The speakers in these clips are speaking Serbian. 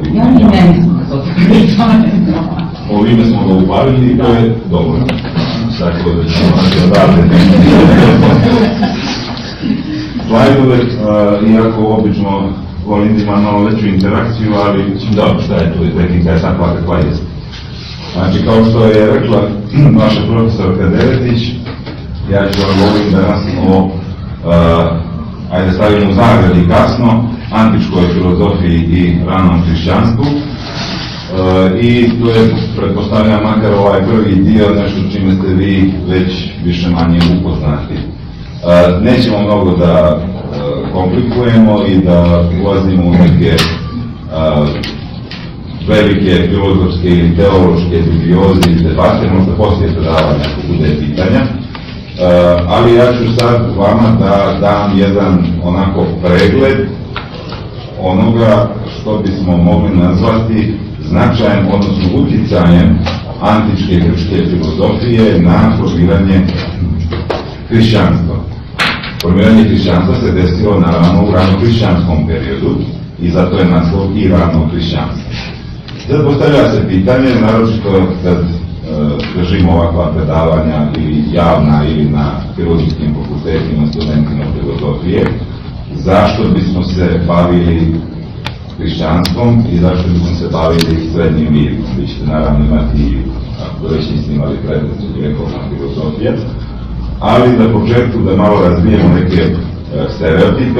pitanje. Ja i meni smo ga dotakli. Ovime smo ga upalili i to je dobro. Tako da ćemo naći odavde. Slajdove, iako obično volim da ima malo veću interakciju, ali dobro, šta je tu, tehnika je takva kakva jest. Znači, kao što je rekla naša profesorka Deretić, ja ću vam govoriti danas o, ajde stavimo u zagradi kasno, antičkoj filozofiji i ranom hrišćanstvu. I tu je, pretpostavljam, makar ovaj prvi dio, nešto čime ste vi već više manje upoznati. Nećemo mnogo da komplikujemo i da ulazimo u neke velike filozofske ili teološke dubioze i debate, možda poslije predavanja ako bude pitanja. Ali ja ću sad vama da dam jedan onako pregled onoga što bismo mogli nazvati značajem, odnosno utjecajem antičke grčke filozofije na formiranje hrišćanstva. Formiranje hrišćanstva se desilo naravno u ranohrišćanskom periodu i zato je naslov i ranohrišćanstvo. Sad postavlja se pitanje, naročito kad držimo ovakva predavanja ili javna ili na filozofskim fakultetima studentima filozofije, zašto bismo se bavili hrišćanstvom i zašto bismo se bavili srednjim vijekom. Vi ćete naravno imati, ako već niste imali predmet srednjovjekovna filozofija, ali na početku da malo razvijemo neke stereotipe.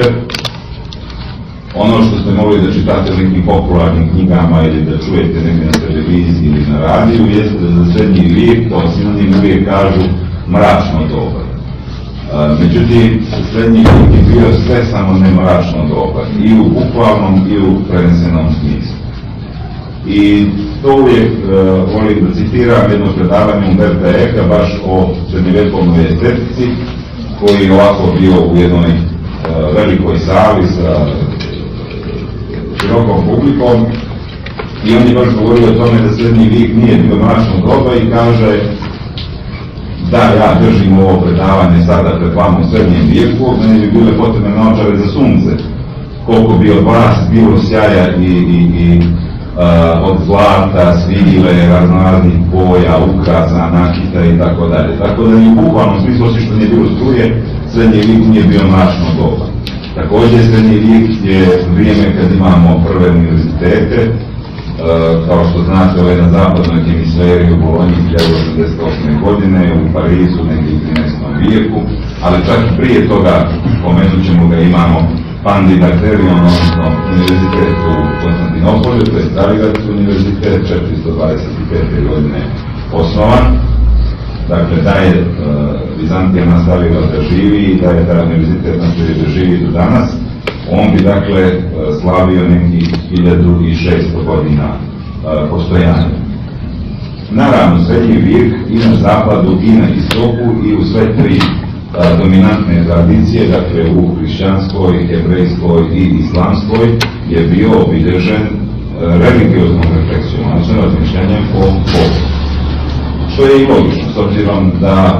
Ono što ste mogli da čitate u nekim popularnim knjigama ili da čujete negdje na televiziji ili na radiju, jeste da za srednji vijek, kao sinonim uvijek kažu mračno doba. Međutim, srednji vijek je bio sve samo ne mračno doba, i u bukvalnom i u prenesenom smislu. I to uvijek volim da citiram jedno predavanje Umberta Eka baš o srednjovjekovnoj estetici, koji je ovako bio u jednoj velikoj sali sa širokom publikom i on je baš govorio o tome da srednji vijek nije bio mračno doba i kaže da ja držim ovo predavanje sada pred vama u srednjem vijeku, meni bi bile potrebne naočare za sunce, koliko bi od vas bilo sjaja i od zlata, svile, raznoraznih boja, ukrasa, nakita i tako dalje. Tako da i u bukvalnom smislu, osim što nije bilo struje, srednji vijek nije bio mračno doba. Također, srednji vijek je vrijeme kad imamo prve univerzitete, kao što znate, ovo je na zapadnoj hemisferi u Bolonji 1988. godine, u Parizu negdje u 13. vijeku, ali čak i prije toga, pomenut ćemo ga, imamo Pandidakterion, odnosno univerzitet u Konstantinopolju, to je Starigradski univerzitet, 425. godine osnovan. Dakle, da je Bizantija nastavila da živi i da je taj univerzitet nastavio da živi do danas, on bi, dakle, slavio nekih 1600 godina postojanja. Naravno, srednji vijek i na zapadu i na istoku i u sve tri dominantne tradicije, dakle u hrišćanskoj, hebrejskoj i islamskoj, je bio obilježen religioznom refleksijom, odnosno razmišljanjem o Bogu. Što je i logično, s obzirom da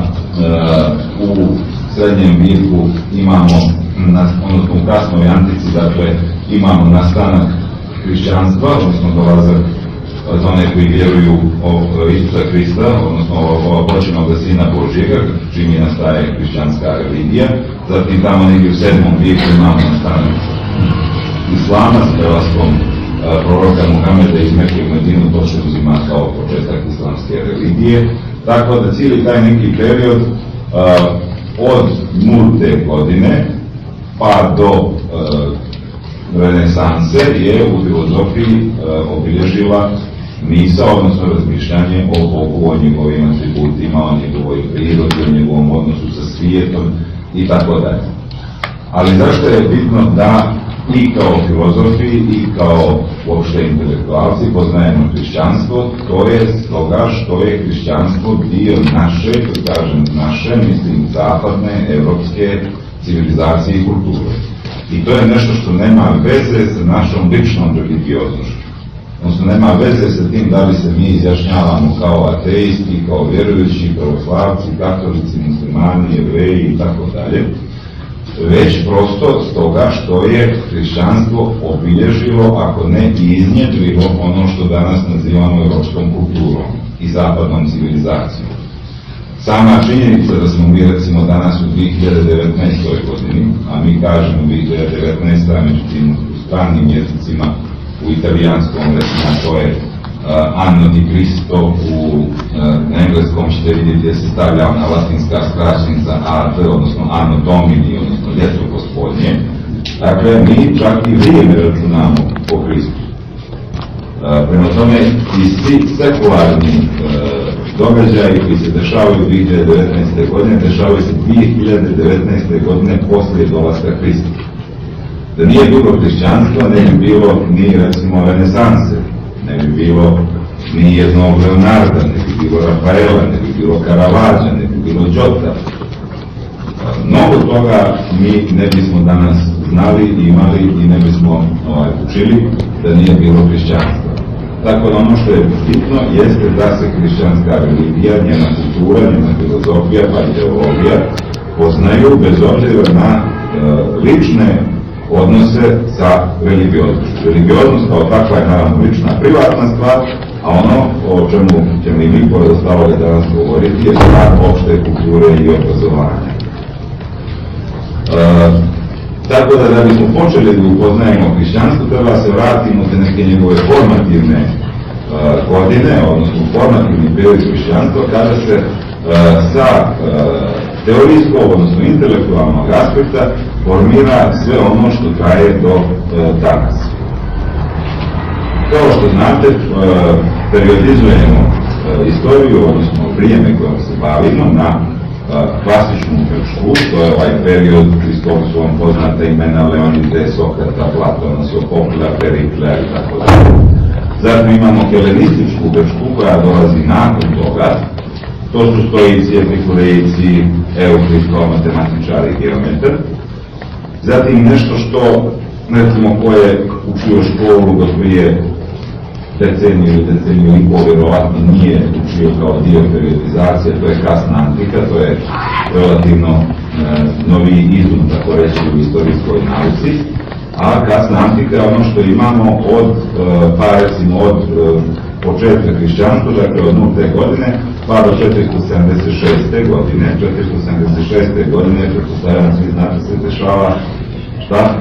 u srednjem vijeku imamo, odnosno u kasnoj antici, dakle, imamo nastanak hrišćanstva, odnosno dolazak za one koji vjeruju o Isusa Krista, odnosno o počinoga Sina Božjega, čime nastaje hrišćanska religija. Zatim tamo negdje u 7. vijeku imamo nastanak islama s prelaskom proroka Muhameda iz Mekke u Medinu, to se uzima kao početak islamske religije. Tako da cijeli taj neki period od nulte godine pa do renesanse je u filozofiji obilježila misao, odnosno razmišljanje o Bogu, o njegovim atributima, o njegovoj prirodi, o njegovom odnosu sa svijetom i tako dalje. Ali zašto je bitno da i kao filozofi i kao uopšte intelektualci poznajemo hrišćanstvo? To je stoga što je hrišćanstvo dio naše, kad kažem naše, mislim zapadne, evropske civilizacije i kulture. I to je nešto što nema veze sa našom ličnom religioznošću. Odnosno, nema veze sa tim da li se mi izjašnjavamo kao ateisti, kao vjerujući, pravoslavci, katolici, muslimani, jevreji i tako dalje. već prosto stoga što je hrišćanstvo obilježilo, ako ne i iznjedrilo ono što danas nazivamo evropskom kulturom i zapadnom civilizacijom. Sama činjenica da smo mi recimo danas u 2019. godini, a mi kažemo 2019. međutim u stranim jezicima, u italijanskom recimo to je Anno di Cristo, na engleskom ćete vidjeti gdje se stavlja ona latinska skraćenica AD, odnosno Anno Domini, odnosno ljeto gospodnje. Dakle, mi čak i vrijeme računamo po Hristu. Prema tome, i svi sekularni događaji koji se dešavaju 2019. godine, dešavaju se 2019. godine poslije dolaska Hrista. Da nije bilo hrišćanstva, ne bi bilo ni recimo renesanse, ne bi bilo ni jednog Leonarda, ne bi bilo Rafaela, ne bi bilo Caravaggio, ne bi bilo Giotto. Mnogo toga mi ne bismo danas znali, imali i ne bismo učili da nije bilo hrišćanstva. Tako da ono što je bitno jeste da se hrišćanska religija, njena kultura, njena filozofija pa ideologija poznaju bez obzira na lične odnose sa religioznošću. Religioznost kao takva je naravno lična privatna stvar, a ono o čemu ćemo i mi pored ostaloga danas govoriti je stvar opšte kulture i obrazovanja. Tako da bismo počeli da upoznajemo hrišćanstvo, treba se vratimo te neke njegove formativne godine, odnosno formativni period hrišćanstva, kada se sa teorijskog, odnosno intelektualnog aspekta formira sve ono što traje do danas. Kao što znate, periodizujemo istoriju, odnosno vrijeme kojom se bavimo na klasičnu grčku, to je ovaj period iz kog su vam poznata imena Leonide, Sokrata, Platona, Sofoklea, Periklea i tako dalje. Zatim imamo helenističku grčku koja dolazi nakon toga. To su stoici, epikurejci, Euklit kao matematičar i geometar. Zatim nešto što, recimo, ko je učio školu do prije deceniju i pol, vjerovatno nije učio kao dio periodizacije, to je kasna antika, to je relativno novi izum, tako reći, u istorijskoj nauci. A kasna antika je ono što imamo od, pa recimo od početka hrišćanstva, dakle od 0. godine, pa do 476. godine. 476. godine, pretpostavljam svi znate, se dešava šta?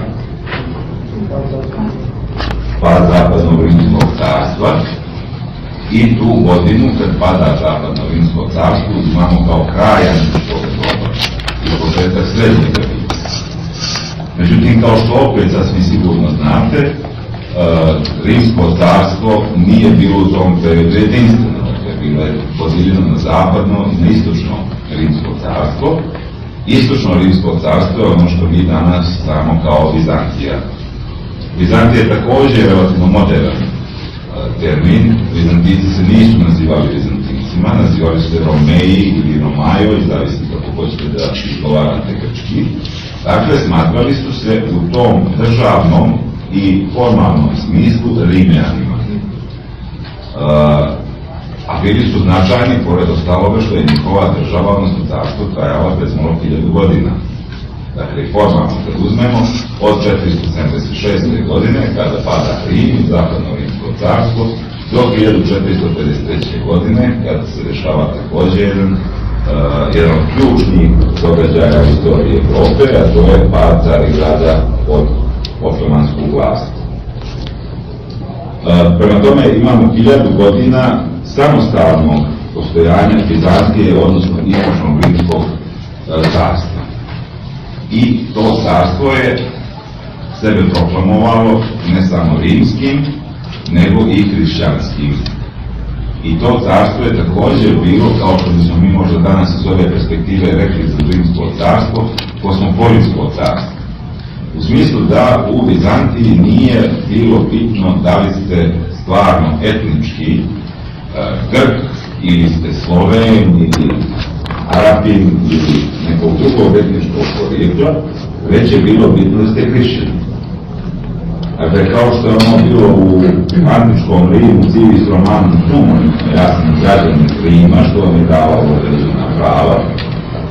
Pad zapadnog rimskog carstva. I tu godinu, kad pada zapadno rimsko carstvo, imamo kao kraj antičkog doba i početak srednjega vijeka. Međutim, kao što opet sasvim sigurno znate, rimsko carstvo nije bilo u tom periodu jedinstveno, dakle bilo je podijeljeno na zapadno i na istočno rimsko carstvo. Istočno rimsko carstvo je ono što mi danas znamo kao Vizantija. Vizantija je također relativno modern termin. Vizantijci se nisu nazivali Vizantincima, nazivali se Romeji ili Romajo, i zavisi kako hoćete da izgovarate grčki. Dakle, smatrali su se u tom državnom i formalnom smislu Rimljanima. A bili su značajni, pored ostaloga, što je njihova država, odnosno carstvo, trajala recimo 1000 godina. Dakle, formalno kad uzmemo, od 476. godine, kada pada Rim, zapadno rimsko carstvo, do 1453. godine, kada se dešava također jedan od ključnih događaja u istoriji Evrope, a to je pad Carigrada od otomansku vlast. Prema tome imamo 1000 godina samostalnog postojanja Vizantije, odnosno istočnog rimskog carstva. I to carstvo je sebe proklamovalo ne samo rimskim, nego i hrišćanskim. I to carstvo je također bilo, kao što bismo mi možda danas iz ove perspektive rekli za rimsko carstvo, kosmopolitsko carstvo. U smislu da u Vizantiji nije bilo bitno da li ste stvarno etnički Grk, ili ste Sloven, ili Arapin, ili nekog drugog etničkog porijekla, već je bilo bitno da ste hrišćani. Dakle, kao što je ono bilo u antičkom Rimu, civis romanum sum, jasno građanin Rima, što vam je davalo određena prava,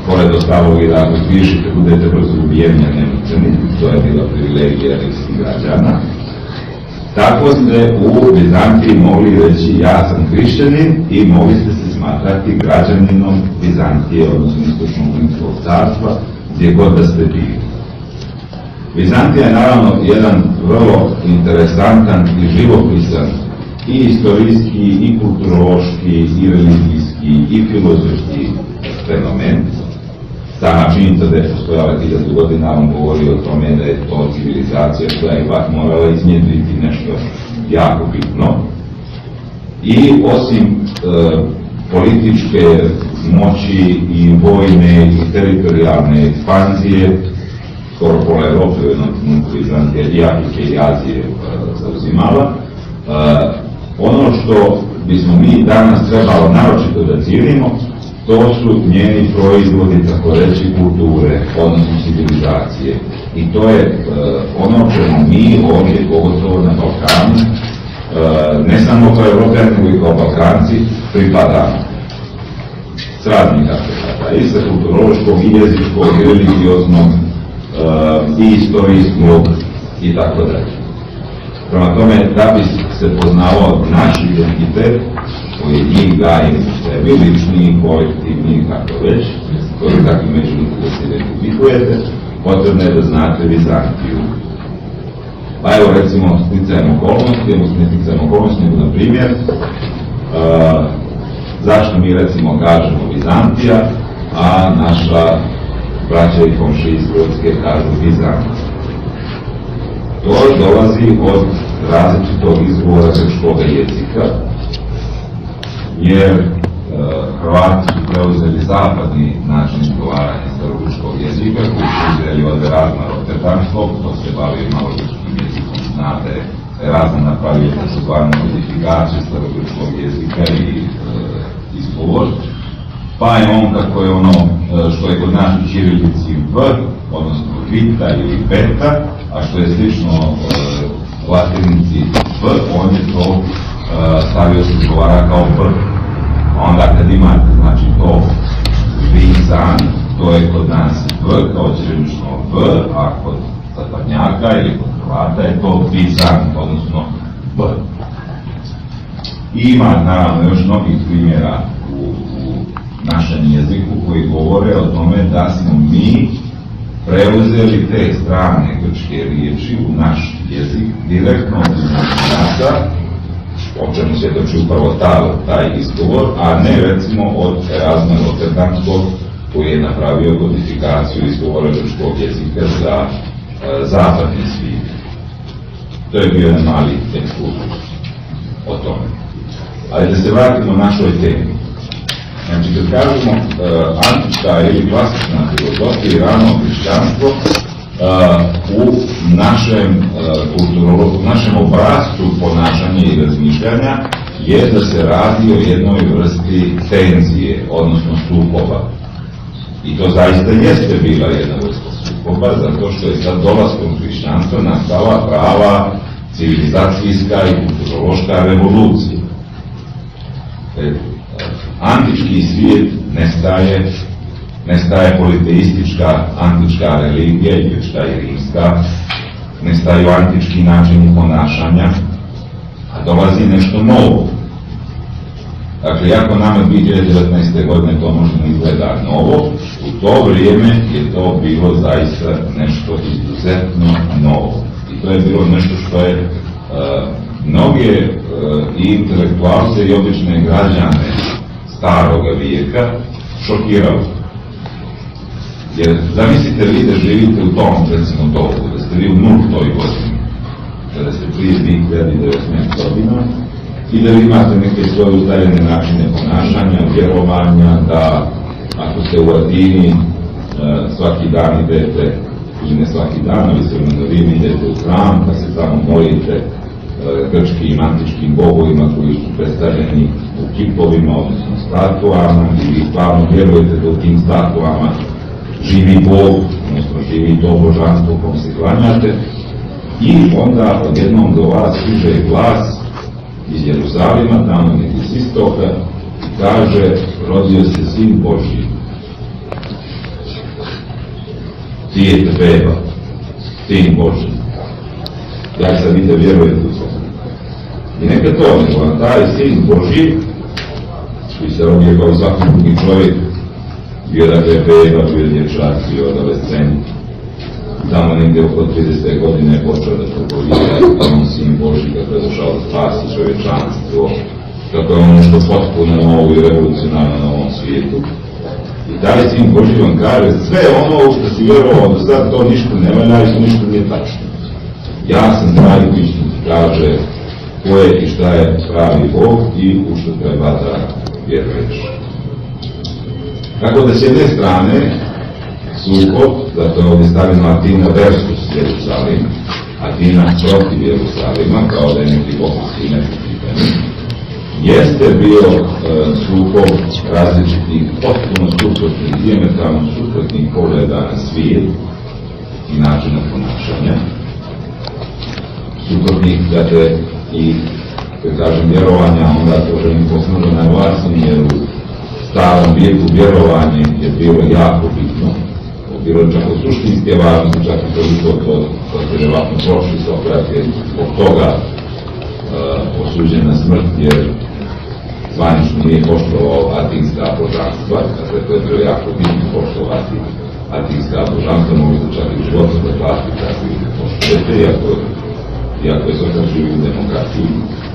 pored ostalog i da ako zvišite budete brzo ubijeni, a ne mučeni, to je bila privilegija rimskih građana. Tako ste u Bizantiji mogli reći ja sam hrišćanin i mogli ste se smatrati građaninom Bizantije, odnosno istočnog rimskog carstva, gdje god da ste bili. Bizantija je naravno jedan vrlo interesantan i živopisan i istorijski, i kulturološki, i religijski, i filozofski fenomen. Sama činjenica da je postojala 1000 godina, on govori o tome da je to civilizacija koja je ipak morala iznjedriti nešto jako bitno. I osim političke moći i vojne i teritorijalne ekspanzije, skoro pola Evrope u jednom trenutku Bizantija i Afrike i Azije zauzimala, ono što bismo mi danas trebalo naročito da cijenimo, to su njeni proizvodi, tako reći, kulture, odnosno civilizacije. I to je ono čemu mi ovdje, pogotovo na Balkanu, ne samo kao Evropljani, nego i kao Balkanci, pripadamo. S raznih aspekata, i sa kulturološkog, i jezičkog, i religioznog, i istorijskog, i tako dalje. Prema tome, da bi se poznavao naš identitet, koji mi gajimo sebi, lični, kolektivni, kako već, koji takvi međutim da se identifikujete, potrebno je da znate Bizantiju. Pa evo recimo sticajem okolnosti, na primjer, zašto mi recimo kažemo Bizantija, a naša braća i komšije iz Hrvatske kažu Bizant. To dolazi od različitog izgovora grčkog jezika, jer Hrvati su preuzeli zapadni način izgovaranja starogrčkog jezika, koji su uzeli od Erazma Rotterdamskog, to se bavi malo grčkim jezikom, znate, Erazma napravio takozvanu modifikaciju starogrčkog jezika i izgovor, pa je on, kako je ono što je kod nas u ćirilici V, odnosno Vita ili Beta, a što je slično latinici V, on je to stavio se izgovara kao V. Onda kad imate, znači to Bizan, to je kod nas V, kao ćirilično V, a kod zapadnjaka ili kod Hrvata je to Bizan, odnosno V. I ima, naravno, još mnogih primjera u našem jeziku koji govore o tome da smo mi preuzeli te strane grčke riječi u naš jezik direktno od Bizantinaca, o čemu se doći upravo taj izgovor, a ne recimo od Erazma Rotterdamskog koji je napravio kodifikaciju izgovora grčkog jezika za zapadni svijet. To je bio jedan mali ekskurzus o tome. Ali da se vratimo našoj temi. Znači, kad kažemo antička ili klasična filozofija i rano hrišćanstvo, u našem obrazcu ponašanja i razmišljanja je da se radi o jednoj vrsti tenzije, odnosno sukoba. I to zaista jeste bila jedna vrsta sukoba, zato što je sad dolaskom hrišćanstva nastala prava civilizacijska i kulturološka revolucija. Antički svijet nestaje politeistička antička religija, i grčka i rimska, nestaju antički načini ponašanja, a dolazi nešto novo. Dakle, jako nama 2019. godine to možda izgleda novo, u to vrijeme je to bilo zaista nešto izuzetno novo. I to je bilo nešto što je mnoge i intelektualce i obične građane staroga vijeka šokiralo. Jer zamislite vi da živite u tom, recimo dobu, da ste vi u 0. godini, kada ste prije 2019. godina, i da vi imate neke svoje ustaljene načine ponašanja, vjerovanja, da ako ste u Atini svaki dan idete, ili ne svaki dan, ali se na vrijeme idete u hram, pa se tamo molite grčkim antičkim bogovima koji su predstavljeni u kipovima, odnosno statuama, i vi stvarno vjerujete da u tim statuama živi Bog, odnosno živi to božanstvo kom se klanjate, i onda odjednom do vas stiže glas iz Jeruzalima, tamo neki s istoka, i kaže, rodio se Sin Božji. cijete beba, sin Boži. Ja sad vidite vjerujete u to. I neka to, nego taj sin Boži, koji se rodio kao svaki drugi čovjek, bio dakle beba, bio dječak, bio adolescent, tamo negdje oko 30. godine počeo da propovija kao on sin Boži, kako je došao da spasi čovječanstvo, kako je on nešto potpuno novo i revolucionarno na ovom svijetu. I taj sin Boži vam kaže, sve ono što si vjerovao do sad, to ništa ne valja i to ništa nije tačno. Ja sam taj koji što ti kaže ko je i šta je pravi Bog i u što treba da vjeruješ. Tako da s jedne strane sukob, zato je ovdje stavljeno Atina versus Jerusalim, Atina protiv Jerusalima, kao da je neki bosanski neki pitanje, jeste bio sukob različitih, potpuno suprotnih, dijametralno suprotnih pogleda na svijet i načina ponašanja, suprotnih, dakle, i, kada kažem, vjerovanja, onda to želim poslužiti na glasini, jer u starom vijeku vjerovanje je bilo jako bitno, bilo čak od suštinske važnosti, čak i toliko to je vjerovatno prošli Sokrat je zbog toga osuđen na smrt, jer zvanično nije poštovao atinska božanstva, dakle to je bilo jako bitno poštovati atinska božanstva, mogu se čak i život da plati kako ih poštujete, iako je Sokrat živi u demokraciji.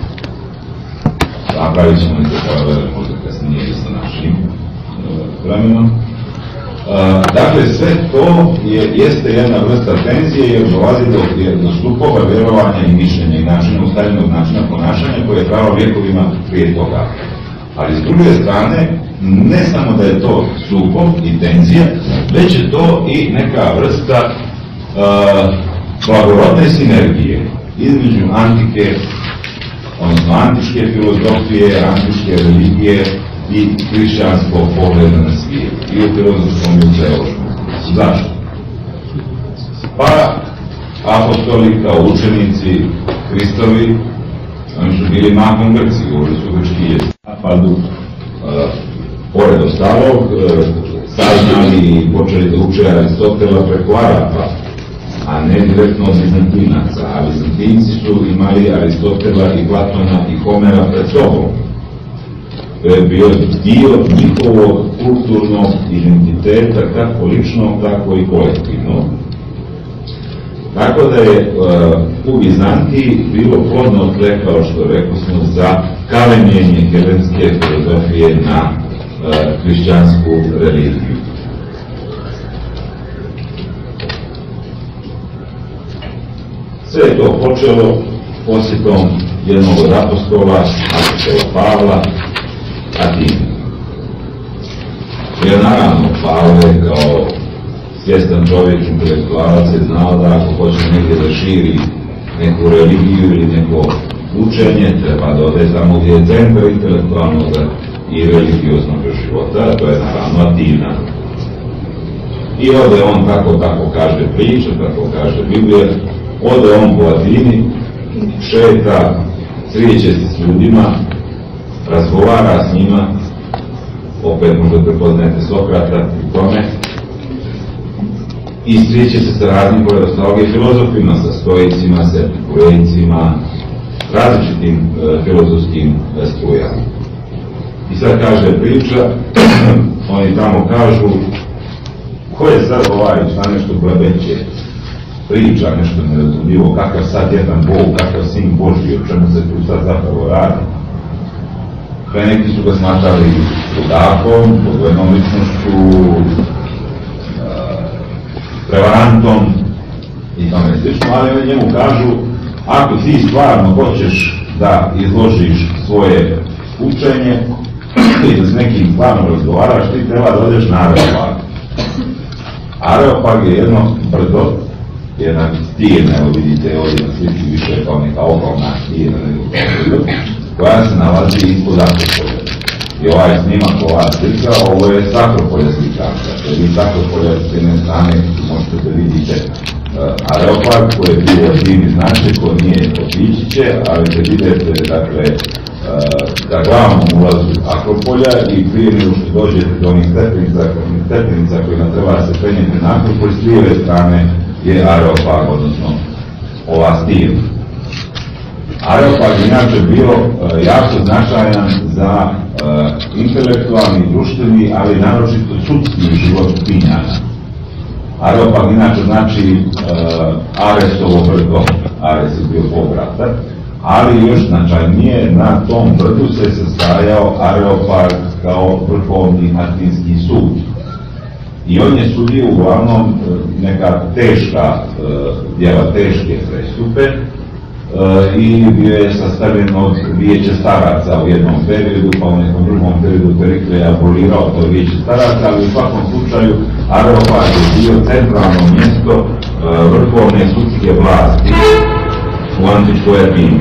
Napravit ćemo neke paralele možda kasnije i sa našim vremenom. Dakle, sve to jeste jedna vrsta tenzije jer dolazi do sukoba vjerovanja i mišljenja i načina, ustaljenog načina ponašanja koje je trajalo vjekovima prije toga. Ali s druge strane, ne samo da je to sukob i tenzija, već je to i neka vrsta blagorodne sinergije između antike, odnosno antičke filozofije, antičke religije i hrišćanskog pogleda na svijet, i u filozofskom i u teološkom. Zašto? Pa, apostoli kao učenici Hristovi, oni su bili mahom Grci, govorili su grčki jezik. Pored ostalog, saznali i počeli da uče Aristotela preko Arapa, a ne direktno od Bizantinaca, a Bizantinci su imali Aristotela i Platona i Homera pred sobom. To je bio dio njihovog kulturnog identiteta, kako ličnog, tako i kolektivnog. Tako da je u Bizantiji bilo plodno tle, kao što rekao smo, za kalemljenje helenske filozofije na hrišćansku religiju. Sve je to počelo posjetom jednog od apostola, apostola Pavla, Atine. Jer naravno Pavle kao svjestan čovjek, intelektualac je znao da ako hoće negdje da širi neku religiju ili neko učenje, treba da ode tamo gdje je centar intelektualnog i religioznog života, to je naravno Atina. I ode on, tako kaže priča, tako kaže Biblija, ode on po Atini, šeta, srijeće se s ljudima, razgovara s njima, opet možda prepoznajete Sokrata u tome, i srijeće se sa raznim pored ostalog i filozofima, sa stoicima, sa epikurejcima, različitim filozofskim strujama. I sad kaže priča, oni tamo kažu, ko je sad ovaj šta nešto blebeće, priča nešto nerazumljivo, kakav sad jedan Bog, kakav sin Božji, o čemu se tu sad zapravo radi. Pre neki su ga smatrali ludakom, podvojenom ličnošću, prevarantom i tome slično, ali oni njemu kažu, ako ti stvarno hoćeš da izložiš svoje učenje i da s nekim stvarno razgovaraš, ti treba da odeš na Areopag. Areopag je jedno brdo, jedan stirna, evo vidite ovdje na slici više kao neka okolna stirna, koja se nalazi ispod Akropolja. I ovaj snimak, ova slika, ovo je s Akropolja slika. Dakle, vi s Akropolja s jedne strane možete da vidite Areopag koji je bio divni značaj, koji nije otići će, ali da vidite, dakle, ka glavnom ulazu Akropolja i prije nego što dođete do onih stepenica kojima treba se penjeti na Akropolj, s lijeve strane je Areopag, odnosno ova stil. Areopag je inače bio jako značajan za intelektualni, društveni, ali naročito sudski život Pinjana. Areopag inače znači Aresovo brdo, Ares je bio povratak, ali još značajnije, na tom brdu se sastajao Areopag kao vrhovni atinski sud. I on je sudio uglavnom neka teška djela, teške prestupe, i bio je sastavljen od vijeća staraca u jednom periodu, pa u nekom drugom periodu Perikle je abolirao to vijeće staraca, ali u svakom slučaju Areopag je bio centralno mjesto vrhovne sudske vlasti u antičkoj Atini.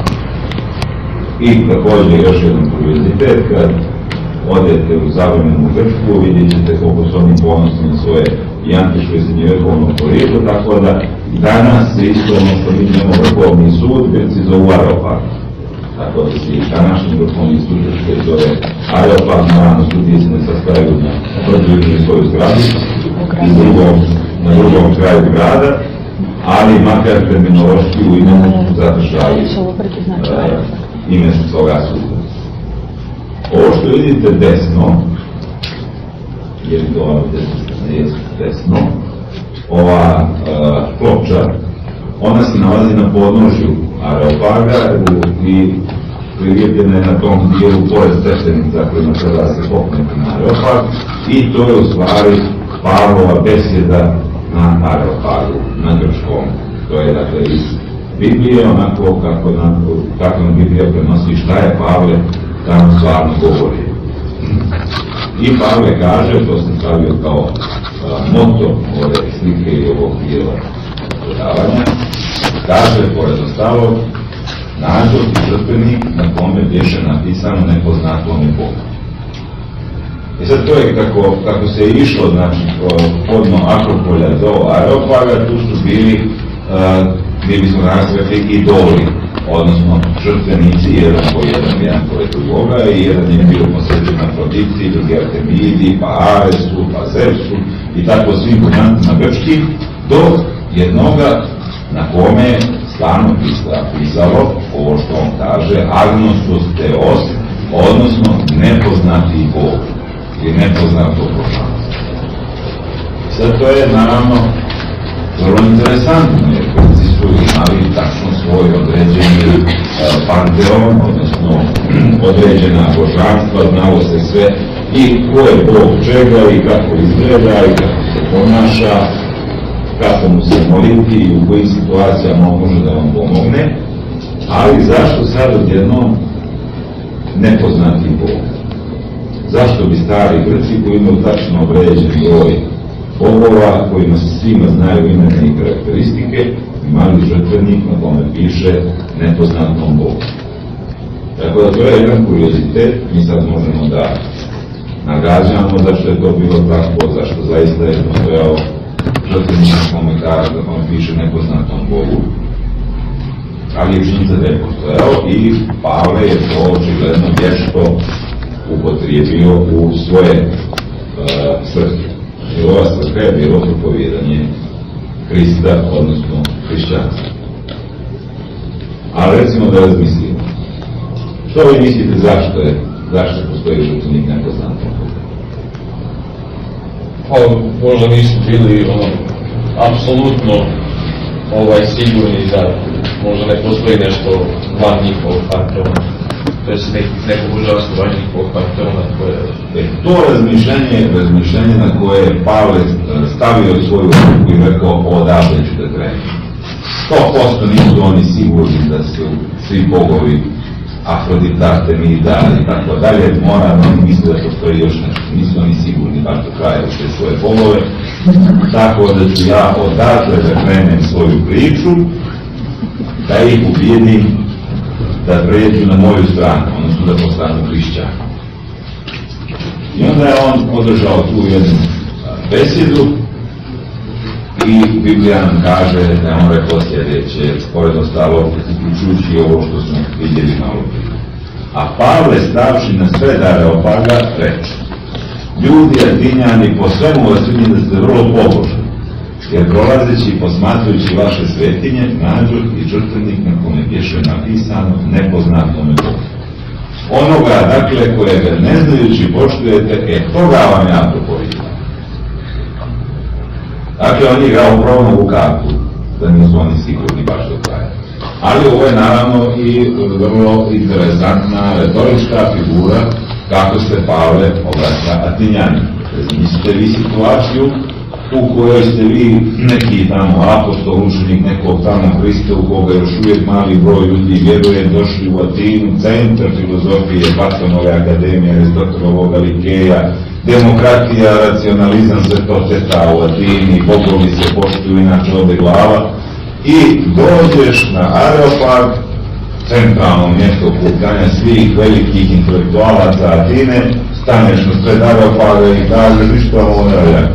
I također još jedan kuriozitet, kad odete u savremenu Grčku, vidjet ćete koliko su oni ponosni na svoje i antičko i srednjovjekovno porijeklo, tako da danas je isto ono što mi imamo vrhovni sud, Grci zovu Areopag. Tako da se i današnji vrhovni sud koji zove Areopag, naravno sudije se ne sastavaju na protivljeni svoju zgradu i na drugom kraju grada, ali makar terminološki u imenu zadržali ime svoga suda. Ovo što vidite desno, jer to ovdje je desno, ova ploča, ona se nalazi na podnožju Areopaga i prilijepljena je na tom dijelu pored stepenica kojima treba se popneti na Areopag, i to je u stvari Pavlova besjeda na Areopagu, na grčkom. To je dakle iz Biblije, onako kako nam Biblija prenosi šta je Pavle tamo stvarno govori. I Pavle kaže, to sam stavio kao moto ove slike i ovog dijela predavanja, kaže, pored ostalog, nađo i žrtvenik na kome biše napisano nepoznatome Bogu. I sad to je kako se je išlo, znači, podno Akropolja do Areopaga, tu su bili, mi bismo danas rekli, idoli, odnosno žrtvenici, jedan po jedan pored drugoga, i jedan je bio posvećen Afroditi, drugi Artemidi, pa Aresu, pa Zevsu, i tako svim božanstvima grčkim, do jednoga na kome stvarno pisalo ovo što on kaže, agnosos theos, odnosno nepoznati Bog, ili nepoznato božanstvo. Sad to je naravno vrlo interesantno, jer Grci su imali tačno svoj određeni panteon, odnosno određena božanstva, znalo se sve i ko je Bog čega i kako izgleda i kako se ponaša, kako mu se moliti i u kojim situacijama on može da vam pomogne, ali zašto sad odjednom nepoznati Bog? Zašto bi stari Grci koji imaju tačno određen broj bogova, kojima se svima znaju imena i karakteristike, imali žrtvenik na kome piše nepoznatom Bogu? Tako da to je jedan kuriozitet, mi sad možemo da nagađamo zašto je to bilo tako, zašto zaista je postojao žrtvenik na kome kaže da kome piše nepoznatom Bogu, ali je činjenica da je postojao i Pavle je to očigledno vješto upotrijebio u svoje srce. Jer ova svrha je bilo propovijedanje Hrista, odnosno hrišćanstva. Ali recimo da razmislimo. Što vi mislite zašto postoji žrtvenik nepoznatom Bogu? Možda nisu bili apsolutno sigurni da možda ne postoji nešto van njihovog panteona. To je neko božanstvo van njihovog panteona koje... To razmišljanje na koje je Pavle stavio svoju ruku i rekao odavde ću da krenem. 100% nisu oni sigurni da su svi bogovi Afrodita, Artemida i tako dalje, oni misle da postoji još nešto, nisu oni sigurni baš do kraja u te svoje bogove, tako da ću ja odatle da krenem svoju priču, da ih ubijedim da pređu na moju stranu, odnosno da postanu hrišćani. I onda je on održao tu jednu besjedu i Biblija nam kaže da je on rekao sljedeće, pored ostalo, uključujući ovo što smo vidjeli malo prije. A Pavle stavši na sve Areopaga reče: ljudi Atinjani, po svemu vas vidim da ste vrlo pobožni, jer prolazeći i posmatrujući vaše svetinje, nađoh i žrtvenik na kome piše napisano nepoznatome Bogu. Onoga, dakle, kojega ne znajući poštujete, toga vam ja propovijedam. Dakle, on je igrao pronovu kartu, da nisu oni sigurni baš do kraja. Ali ovo je naravno i vrlo interesantna retorička figura kako se Pavle obraća Atinjani. Mislite vi situaciju u kojoj ste vi neki tamo apostol, učenik nekog tamo Hrista u koga još uvijek mali broj ljudi vjeruje, došli u Atinu, centar filozofije, Platonove akademije, Aristotelovog Alikeja, demokratija, racionalizam, sve to teta u Atini, bogovi se poštuju, inače ode glava, i dođeš na Areopag, centralno mjesto okupljanja svih velikih intelektualaca Atine, staneš na sred Areopaga i kažeš ništa ovo ne valja.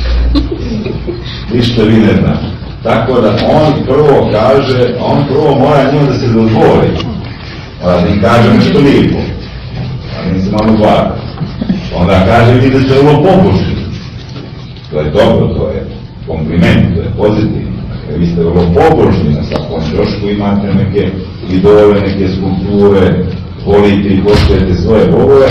Ništa vi ne zna. Tako da on prvo kaže, on prvo mora njima da se dozvoli. Onda da im kaže nešto lijepo. A im se malo glada. Onda kaže vi da ste vrlo pobožni. To je dobro, to je kompliment, to je pozitivno. Dakle, vi ste vrlo pobožni, na svakom trošku imate neke idole, neke skulpture, volite i poštujete svoje bogove,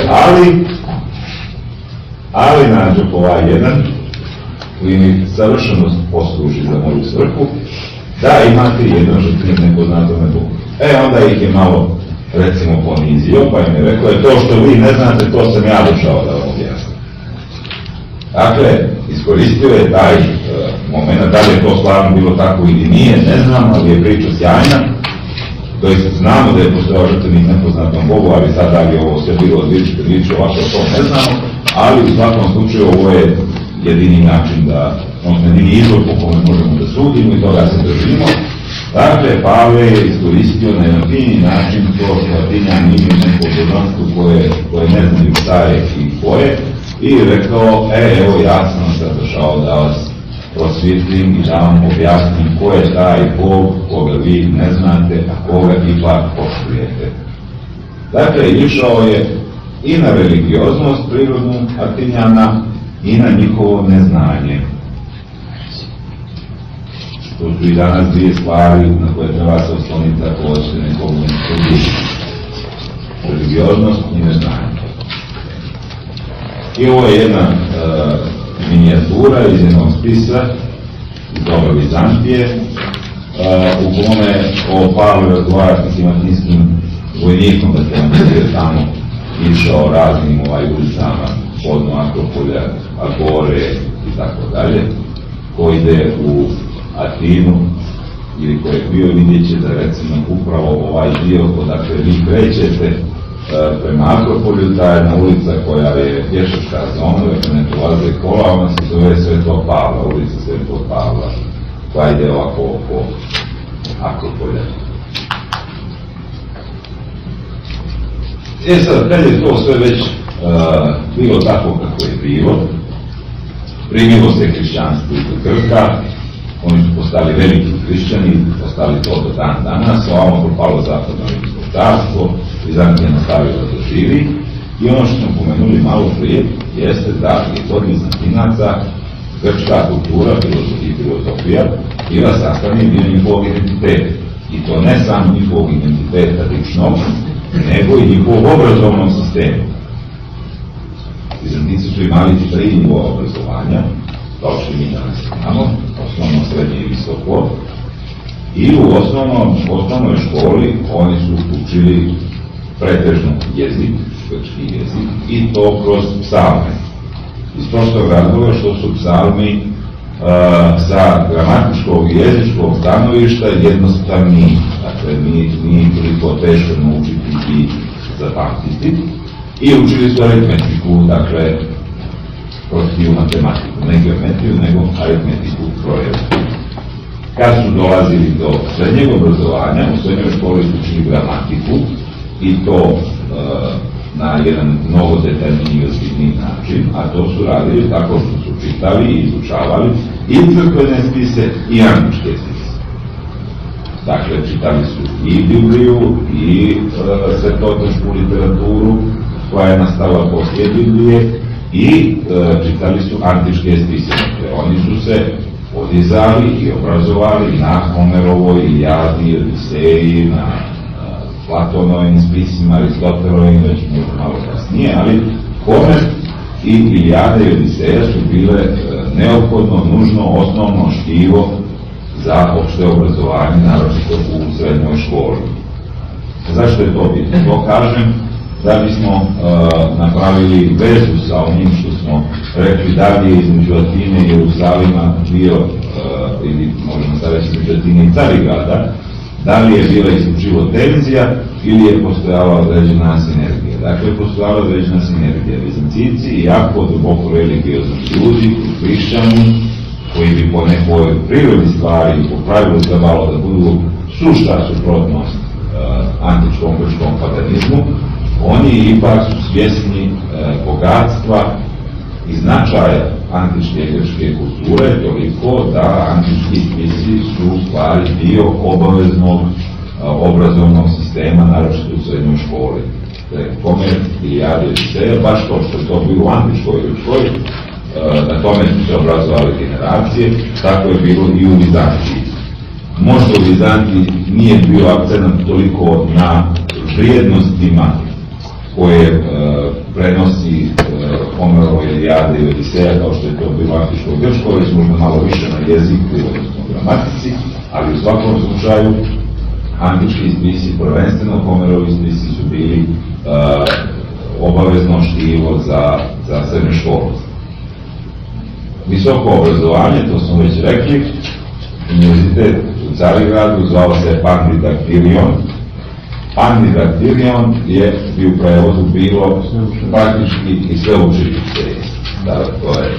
ali nađu ovaj jedan koji mi savršeno posluži za moju svrhu, da imate jedan žrtvenik nepoznatome Bogu. Onda ih je malo, recimo, ponizio, pa im je rekao, to što vi ne znate, to sam ja došao da vam objasnim. Dakle, iskoristio je taj moment, da li je to stvarno bilo tako ili nije, ne znam, ali je priča sjajna. To jest, znamo da je postojao žrtvenik nepoznatom Bogu, ali sad da li je ovo sve bilo odlično ovako, to ne znamo, ali u svakom slučaju ovo je jedini način da, odnosno jedini izvor po kome možemo da sudimo i toga se držimo. Dakle, Pavle je iskoristio na jedan fini način to što Atinjani imaju neko božanstvo koje ne znaju šta je i ko je, i rekao, evo ja sam sad došao da vas prosvjetlim i da vam objasnim ko je taj Bog koga vi ne znate, a koga ipak poštujete. Dakle, išao je i na religioznost prirodnu Atinjana i na njihovo neznanje. To su i danas dvije stvari na koje treba se osloniti ako hoćete nekog neznanja. Religioznost i neznanje. I ovo je jedna minijatura iz jednog spisa iz doba Bizantije u kome o Pavlu razgovara s nekim atinskim vojnikom, da je tamo išao raznim ulicama podno Akropolja, Agore i tako dalje, ko ide u Atinu ili ko je bio, vidjet će da recimo upravo ovaj dio odakle vi krećete prema Akropolju, ta jedna ulica koja je pješačka zona, dakle ne prolaze kola, ona se zove Svetog Pavla, ulica Svetog Pavla, koja ide ovako oko Akropolja. Sad, kad je to sve već bilo tako kako je bilo, primilo se hrišćanstvo iz Grka, oni su postali veliki hrišćani, postali to do dan danas, ovamo propalo zapadno rimsko carstvo, Bizantija nastavila da živi, i ono što smo pomenuli malo prije jeste da je kod Bizantinaca grčka kultura, filozofija bila sastavni dio njihovog identiteta. I to ne samo njihovog identiteta ličnog, nego i njihovog obrazovnog sistema. Bizantinci su imali 3 nivoa obrazovanja, kao što mi danas imamo, osnovno, srednje i visoko, i u osnovnoj školi oni su učili pretežno jezik, grčki jezik, i to kroz psalme. Iz prostog razloga što su psalmi sa gramatičkog i jezičkog stanovišta jednostavni, dakle nije toliko teško naučiti i zapamtiti, i učili su aritmetiku, dakle prostiju matematiku, ne geometriju, nego aritmetiku brojeva. Kad su dolazili do srednjeg obrazovanja, u srednjoj školi su učili gramatiku, i to na jedan mnogo detaljniji i ozbiljniji način, a to su radili tako što su čitali i izučavali i crkvene spise i antičke spise. Dakle, čitali su i Bibliju i svetotečku literaturu koja je nastala poslije Biblije i čitali su antičke spise. Oni su se podizali i obrazovali na Homerovoj Ilijadi, Odiseji, na Platonovim spisima, Aristotelovim, već malo kasnije, ali Homer i Ilijada i Odiseja su bile neophodno, nužno, osnovno štivo za opšte obrazovanje, naročito u srednjoj školi. Zašto je to bitno? To kažem da bismo napravili vezu sa onim što smo rekli da li je između Atine i Jerusalima bio, ili možemo sad reći između Atine i Carigrada, da li je bila isključivo tenzija ili je postojala određena sinergija. Dakle, postojala određena sinergija. Bizancijci, jako duboko religiozni ljudi, hrišćani, koji bi po nekoj prirodi stvari po pravilu trebalo da budu sušta suprotnost antičkom grčkom paganizmu, oni ipak su svjesni bogatstva i značaja antičke grčke kulture, toliko da antički spisi su u stvari dio obaveznog obrazovnog sistema, naročito u srednjoj školi. Homer, Ilijada i Odiseja, baš to što je to bilo u antičkoj grčkoj, na tome su se obrazovali generacije, tako je bilo i u Bizantiji. Možda u Bizantiji nije bio akcenat toliko na vrijednostima koje prenosi Homerova Ilijada i Odiseja, kao što je to bilo antičko grčko, već možda malo više na jeziku, odnosno gramatici, ali u svakom slučaju antički spisi, prvenstveno Homerovi spisi, su bili obavezno štivo za srednju školu. Visoko obrazovanje, to smo već rekli, univerzitet u Carigradu zvao se Pandidaktirion. Pandidaktirion bi u prevodu bilo praktički i sveučilište. To je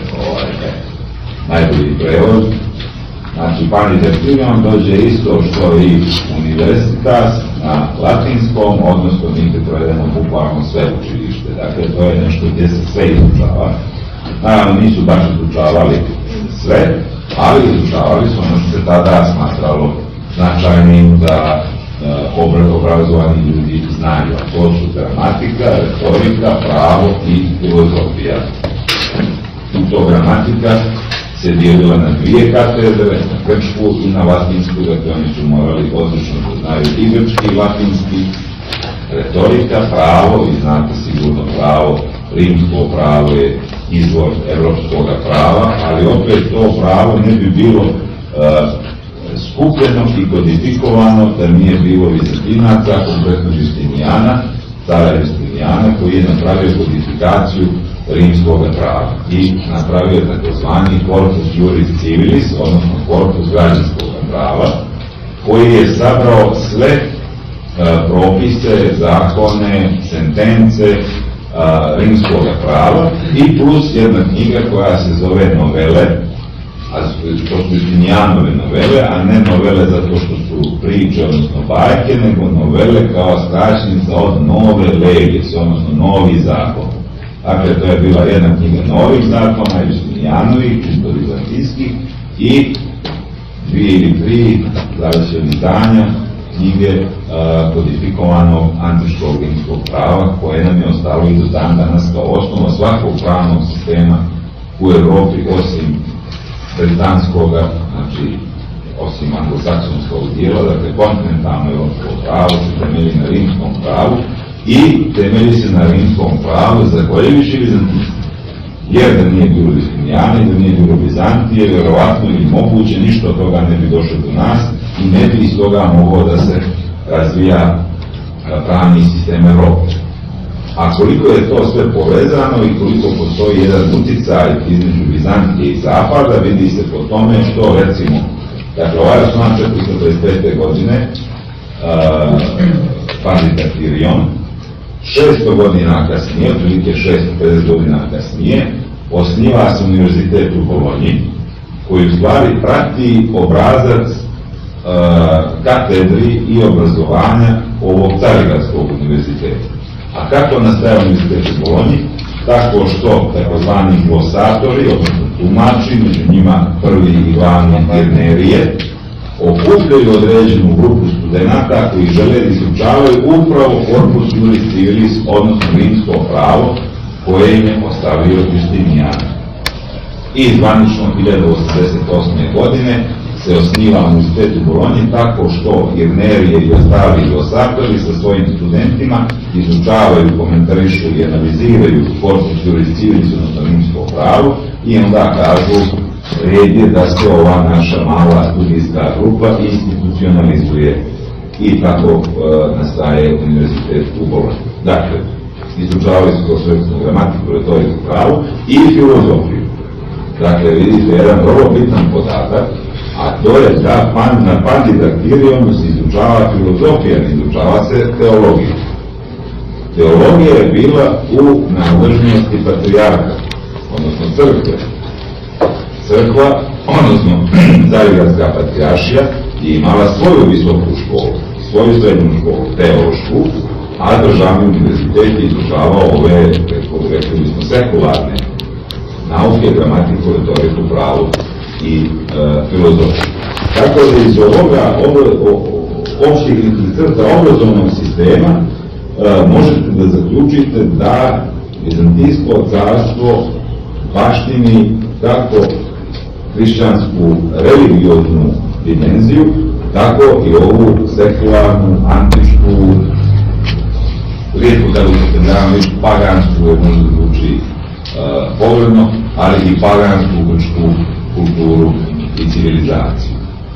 najbolji prevod. Znači, Pandidaktirion dođe isto što i universitas na latinskom, odnosno nije prevedeno bukvalno sveučilište. Dakle, to je nešto gdje se sve izučava. Naravno, nisu baš izučavali sve, ali izučavali su ono što se tada smatralo značajnim da obrazovani ljudi znaju, a to su gramatika, retorika, pravo i filozofija. I to gramatika se dijelila na dvije katedre, na grčku i na latinsku, dakle oni su morali odlično da znaju i grčki i latinski. Retorika, pravo, vi znate sigurno pravo, rimsko pravo je izvor evropskog prava, ali opet to pravo ne bi bilo skupljeno i kodifikovano da nije bilo Vizantinaca, konkretno Justinijana, cara Justinijana, koji je napravio kodifikaciju rimskog prava i napravio takozvani corpus juris civilis, odnosno korpus građanskog prava, koji je sabrao sve propise, zakone, sentence rimskog prava i plus jedna knjiga koja se zove Novele, a to su Justinijanove novele, a ne novele zato što su priče, odnosno bajke, nego novele kao skraćenica od nove legis, odnosno novi zakon. Dakle, to je bila jedna knjiga novih zakona, Justinijanovih, čisto vizantijskih, i 2 ili 3, zavisi od izdanja, knjige kodifikovanog antičkog rimskog prava, koje nam je ostalo i do dan danas kao osnova svakog pravnog sistema u Evropi, osim britanskoga, znači osim anglosaksonskog dijela, dakle kontinentalno evropsko pravo se temelji na rimskom pravu i temelji se na rimskom pravu zahvaljujući Vizantijsku. Jer da nije bilo Justinijana i da nije bilo Bizantije, vjerovatno ili moguće, ništa od toga ne bi došlo do nas i ne bi iz toga moglo da se razvija pravni sistem Evrope. A koliko je to sve povezano i koliko postoji jedan uticaj između Bizantije i Zapada, vidi se po tome što, recimo, dakle, ovaj osnovan 425. godine, Pandidaktirion, 600 godina kasnije, otprilike 650 godina kasnije, osniva se univerzitet u Bolonji, koji u stvari prati obrazac katedri i obrazovanja ovog Carigradskog univerziteta. A kako nastaje univerzitet u Bolonji? Tako što takozvani glosatori, odnosno tumači, među njima prvi i glavni Irnerije, okupljaju određenu grupu studenta koji žele da izučavaju upravo corpus juris civilis, odnosno rimsko pravo, koje im je ostavio Justinijan. I zvanično 1088. godine se osniva Univerzitet u Bolonji tako što Irnerije i ostali dosakali sa svojim studentima izučavaju, komentarišu i analiziraju corpus juris civilis, odnosno rimsko pravo, i onda kažu red je da se ova naša mala studijska grupa institucionalizuje, i tako nastaje Univerzitet u Bolonji. Dakle, izučavaju se kao svetsku gramatiku, retoriku, pravo i filozofiju. Dakle, vidite, jedan vrlo bitan podatak, a to je da na pandidaktirijonu se izučava filozofija, ne izučava se teologija. Teologija je bila u nadležnosti patrijarha, odnosno crkve. Crkva, odnosno Carigradska patrijaršija, je imala svoju visoku školu, svoju srednju školu, teološku, a državni univerzitet je izučavao ove, rekli bismo, sekularne nauke, gramatiku, retoriku, pravo i filozofiju. Tako da iz ovoga opštih crta obrazovnog sistema možete da zaključite da Vizantijsko carstvo baštini kako hrišćansku religioznu dimenziju, tako i ovu sekularnu, antičku, rijetko kada upotrebljavam reč pagansku, jer možda zvuči pogledno, ali i pagansku grčku kulturu i civilizaciju.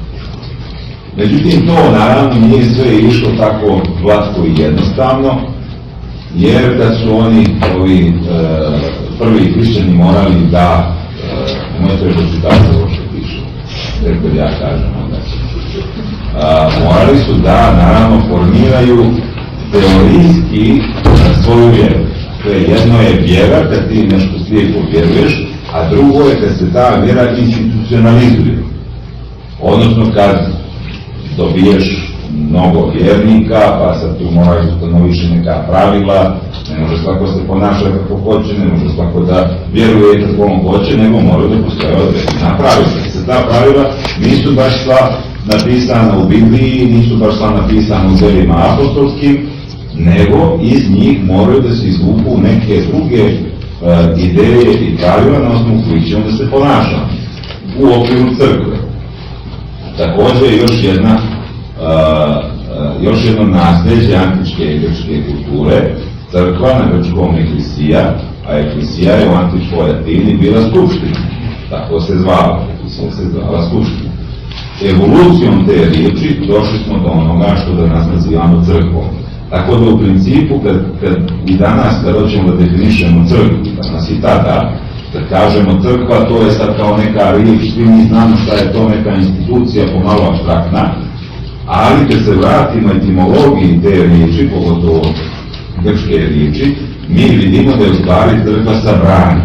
Međutim, to naravno nije sve išlo tako glatko i jednostavno, jer kad su oni, ovi prvi hrišćani, morali da, nemojte pročitati ovo što piše, jer kad ja kažem, onda morali su da, naravno, formiraju teorijski svoju vjeru. To je jedno je vjera, kad ti nešto slijepo vjeruješ, a drugo je kad se ta vjera institucionalizuje. Odnosno kad dobiješ mnogo vjernika, pa sad tu moraš ustanoviš neka pravila, ne može svako se ponaša kako hoće, ne može svako da vjeruje kako on hoće, nego moraju da postoje određena pravila. Se ta pravila nisu baš sva napisana u Bibliji, nisu baš sva napisana u djelima apostolskim, nego iz njih moraju da se izvuku neke druge ideje i pravila na osnovu kojih ćemo da se ponašamo u okviru crkve. Također još jedno nasljeđe antičke i grčke kulture, crkva na grčkom eklisija, a eklisija je u antičkoj Latini bila skupština, tako se zvala, eklisija se zvala skupština. Evolucijom te riječi došli smo do onoga što da nas nazivamo crkvom. Tako da u principu, kad i danas, kad hoćemo da definišemo crkvu, danas i tada, kad kažemo crkva, to je sad kao neka riječ, svi mi znamo šta je to neka institucija, pomalo apstraktna, ali kad se vratimo etimologiji te riječi, pogotovo grčke riječi, mi vidimo da je u stvari crkva sabranje.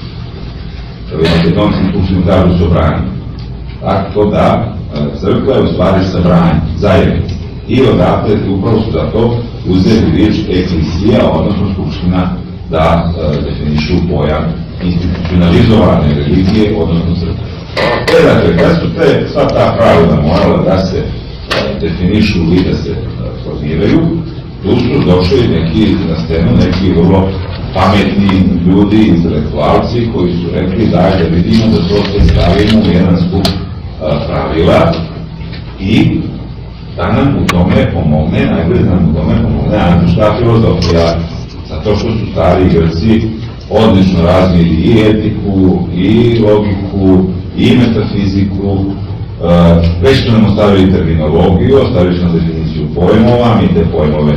Kada makedonski tučni kažu sobranje. Tako da, crkva je u stvari sabranje, zajednica. I odatle upravo su za to uzeli riječ eklisija, odnosno skupština, da definišu pojam institucionalizovane religije, odnosno crkve. Dakle, kad su sva ta pravila morala da se definišu i da se formiraju, tu su došli na scenu neki vrlo pametni ljudi, intelektualci, koji su rekli da vidimo da to sve stavimo u jedan skup pravila i da nam u tome pomogne, najbolje nam u tome pomogne antička filozofija, zato što su stari Grci odlično razvili i etiku, i logiku, i metafiziku, već su nam ostavili terminologiju, ostavili su nam definiciju pojmova, mi te pojmove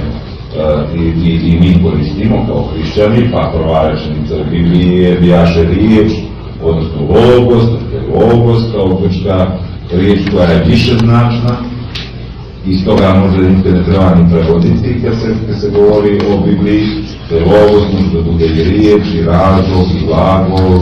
i mi koristimo kao hrišćani, pa prva rečenica Biblije bijaše riječ, odnosno logos kao grčka riječ koja je višeznačna, iz toga možda nikad ne treba ni prevoditi kad se govori o Bibliji, te logos može da bude i riječ, i razlog, i glagol,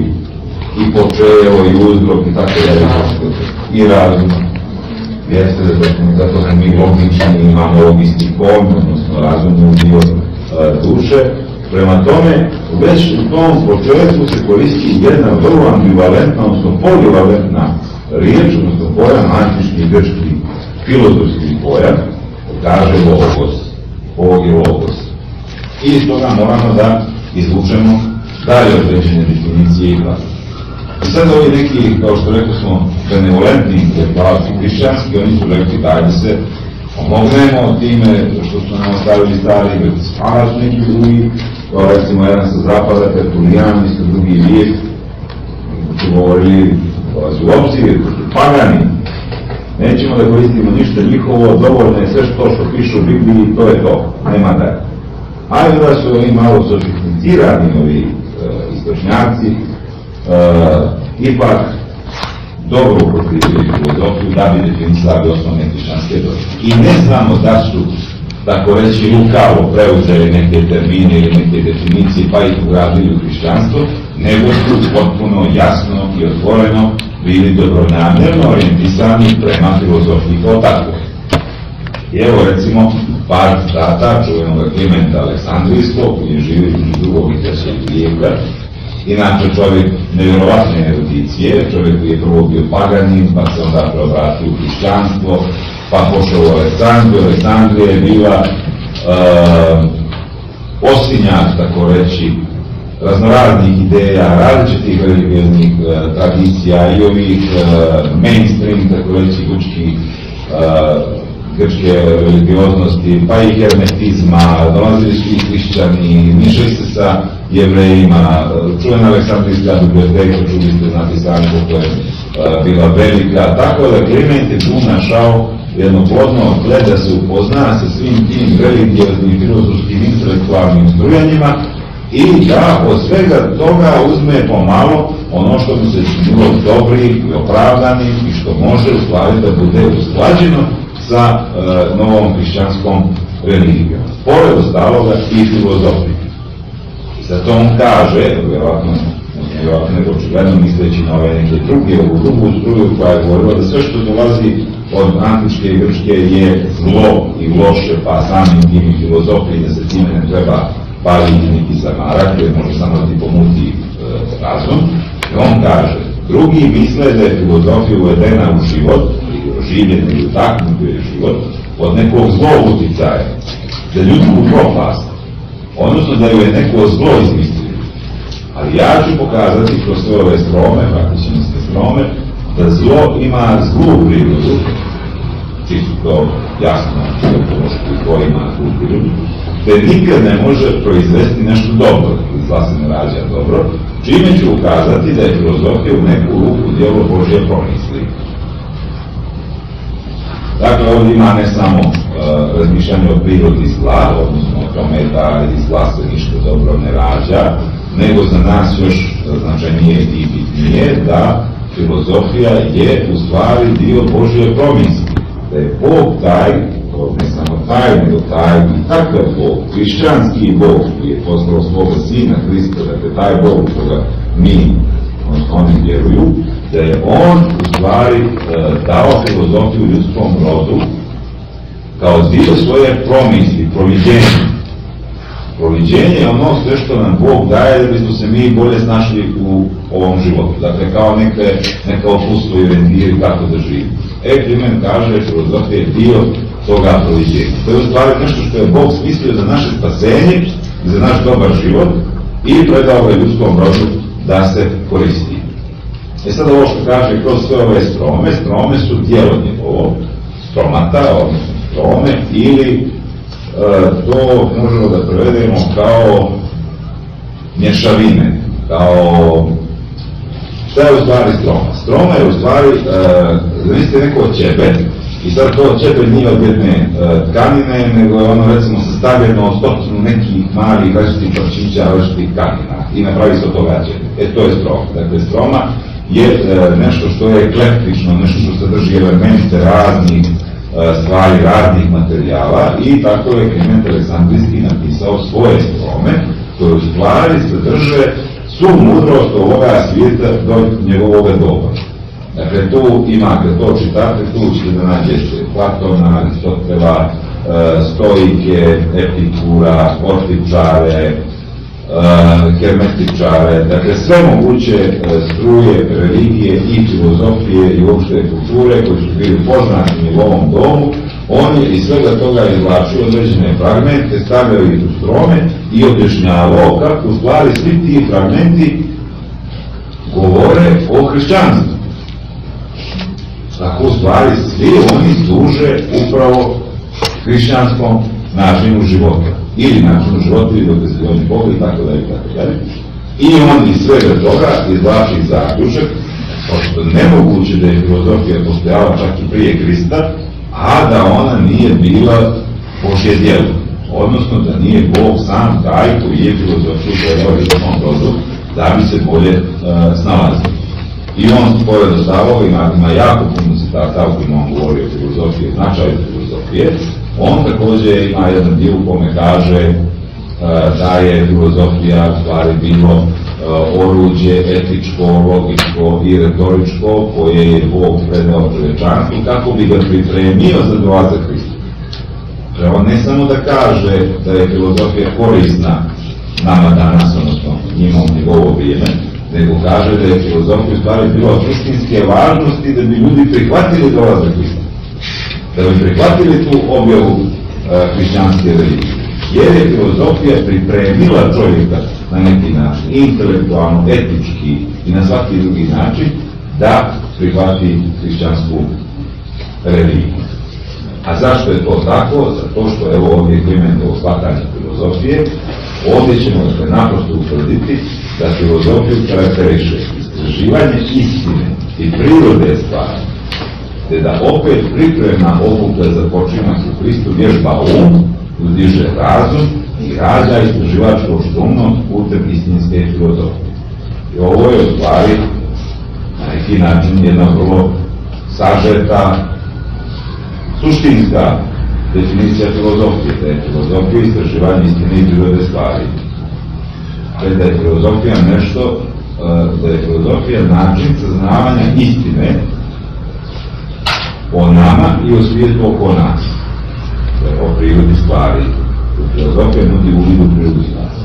i počeo, i uzrok, i tako da i razum. Jeste zato smo mi logični, imamo logični pojm, odnosno razumnu dio duše. Prema tome, već u tom početku se koristi jedna vrlo ambivalentna, odnosno polivalentna riječ, odnosno pojam, antički grčki filozofski pojam, kaže logos, Bog je logos. I iz toga moramo da izvučemo dalje određene definicije i glasa. I sad ovi neki, kao što rekao smo, benevolentni intelektualci hrišćanski, oni su rekli dajde se pomognemo time što su nam ostavili stari Grci. A su neki drugi, kao recimo jedan sa zapada, Tertulijan, isto drugi vijek, su govorili, dolazi u obzir, pagani, nećemo da koristimo ništa njihovo, dovoljno je sve što piše u Bibliji, to je to, nema dalje. A onda su oni malo sofisticirani ovi istočnjaci, ipak dobro upotrebili filozofiju da bi definisali osnovne hrišćanske dogme. I ne samo da su, tako reći, lukavo preuzeli neke termine ili neke definicije pa ih ugradili u hrišćanstvo, nego su potpuno jasno i otvoreno bili dobronamjerno orijentisani prema filozofiji kao takve. I evo recimo par citata čuvenog Klimenta Aleksandrijskog, koji je živio između drugog i trećeg vijeka. Inače čovjek nevjerovatne erudicije, čovjek koji je prvo bio paganin, pa se onda preobratio u hrišćanstvo, pa pošao u Aleksandriju. Aleksandrija je bila osinjak, tako reći, raznoraznih ideja, različitih religioznih tradicija i ovih mainstream, tako reći, grčke religioznosti, pa i hermetizma, dolazili su i hrišćani, mišali se sa jevrejima, čuvena Aleksandrijska biblioteka, čuli ste napisanje koliko je bila velika, tako da Kliment je tu našao jedno plodno tle da se upozna sa svim tim religioznim, filozofskim, intelektualnim strujanjima i da od svega toga uzme pomalo ono što mu se činilo dobrim i opravdanim i što može u stvari da bude usklađeno sa novom hrišćanskom religijom. Pored ostaloga i filozofije. Zato on kaže, vjerovatno neko očigledno misleći na ove neke drugu struju koja je govorila da sve što dolazi od antičke i grčke je zlo i loše, pa samim tim i filozofiji, da se time ne treba baviti niti zamarati, jer može samo da ti pomuti razum. I on kaže, drugi misle da je filozofija uvedena u život, življenje ili utaknuto je život, od nekog zlog uticaja, za ljudsku propast, odnosno da ju je neko zlo izmislio. Ali ja ću pokazati kroz sve ove strome, praktičanske strome, da zlo ima zlu prirodu, čisto to jasno, zlo ima zlu prirodu, te nikad ne može proizvesti nešto dobro, zla se ne rađa dobro, čime ću ukazati da je filozofija u neku ruku djelo Božje promisli. Dakle, ovdje ima ne samo razmišljanje o prirodi zla, odnosno o tome da iz zla se ništa dobro ne rađa, nego za nas još značajnije i bitnije da filozofija je u stvari dio Božje promisli. Da je Bog taj, ne samo taj, nego taj i takav Bog, hrišćanski Bog koji je poslao svoga Sina Hrista, dakle taj Bog koga mi, oni vjeruju, da je on u stvari dao filozofiju ljudskom rodu kao dio svoje promisli, proviđenja. Proviđenje je ono sve što nam Bog daje da bismo se mi bolje snašli u ovom životu. Dakle, kao neka opustvo i orijentir kako da živimo. Kliment kaže, filozofija je dio toga proviđenja. To je u stvari nešto što je Bog smislio za naše spasenje i za naš dobar život i predao ga ljudskom rodu da se koristi. Sad ovo što kaže kroz sve ove strome su tijelo njegovo, stromata, odnosno strome, ili to možemo da prevedemo kao mješavine, kao šta je u stvari stroma? Stroma je u stvari, zamislite neko ćebe, i sad to ćebe nije od jedne tkanine, nego je ono recimo sastavljeno od stotinu nekih malih različitih parčića, različitih tkanina i napravi se od toga ćebe. To je stroma. Dakle, stroma je nešto što je eklektično, nešto što sadrži elemente raznih stvari, raznih materijala i tako je Kliment Aleksandrijski napisao svoje strome koje u stvari sadrže svu mudrost ovoga svijeta do njegovog doba. Dakle, tu imate, to čitate, tu ćete da nađete Platona, Aristotela, stoike, Epikura, Orfičare, hermetičare, dakle sve moguće struje, religije i filozofije i uopšte kulture koji su bili poznati u ovom domu, on je iz svega toga izvlačio određene fragmente, stavljao ih u strome i objašnjavao kako u stvari svi ti fragmenti govore o hrišćanstvu. Tako u stvari svi oni služe upravo hrišćanskom načinu života. Ili načinu života, ili dokazivanju Boga i tako dalje, tako dalje. I on iz svega toga izvlači zaključak, pošto nemoguće da je filozofija postojala čak i prije Krista, a da ona nije bila Božje djelo. Odnosno da nije Bog sam taj koji je filozofiju dodao i tom rodu da bi se bolje snalazio. I on pojednostavao, ima jako puno citata u kojima on govori o filozofiji, značaju filozofije. On također ima jedan dio u kome kaže da je filozofija u stvari bilo oruđe etičko, logičko i retoričko koje je Bog predao čovječanstvu kako bi ga pripremio za dolazak Hrista. On ne samo da kaže da je filozofija korisna nama danas, odnosno njima u njegovo vrijeme, nego kaže da je filozofija u stvari bila suštinske važnosti da bi ljudi prihvatili dolazak Hrista. Da bi prihvatili tu objavu hrišćanske religije. Jer je filozofija pripremila čovjeka na neki način, intelektualno, etički i na svaki drugi način, da prihvati hrišćansku religiju. A zašto je to tako? Zato što evo ovdje je Klimentovo shvatanje filozofije. Ovdje ćemo naprosto utvrditi da filozofiju karakteriše istraživanje istine i prirode stvari, te da opet pripremna obuka za počinak u Hristu vježba uzdiže razum i rađa istraživačko štumnost putem istinske filozofije. I ovo je u stvari na neki način jedna vrlo sažeta, suštinska definicija filozofije, da je filozofija istraživanje istine i prirode stvari. Ali da je filozofija nešto, da je filozofija način saznavanja istine o nama i o svijetu oko nas. O prirodi stvari. Filozofija nudi uvid u prirodu stvari.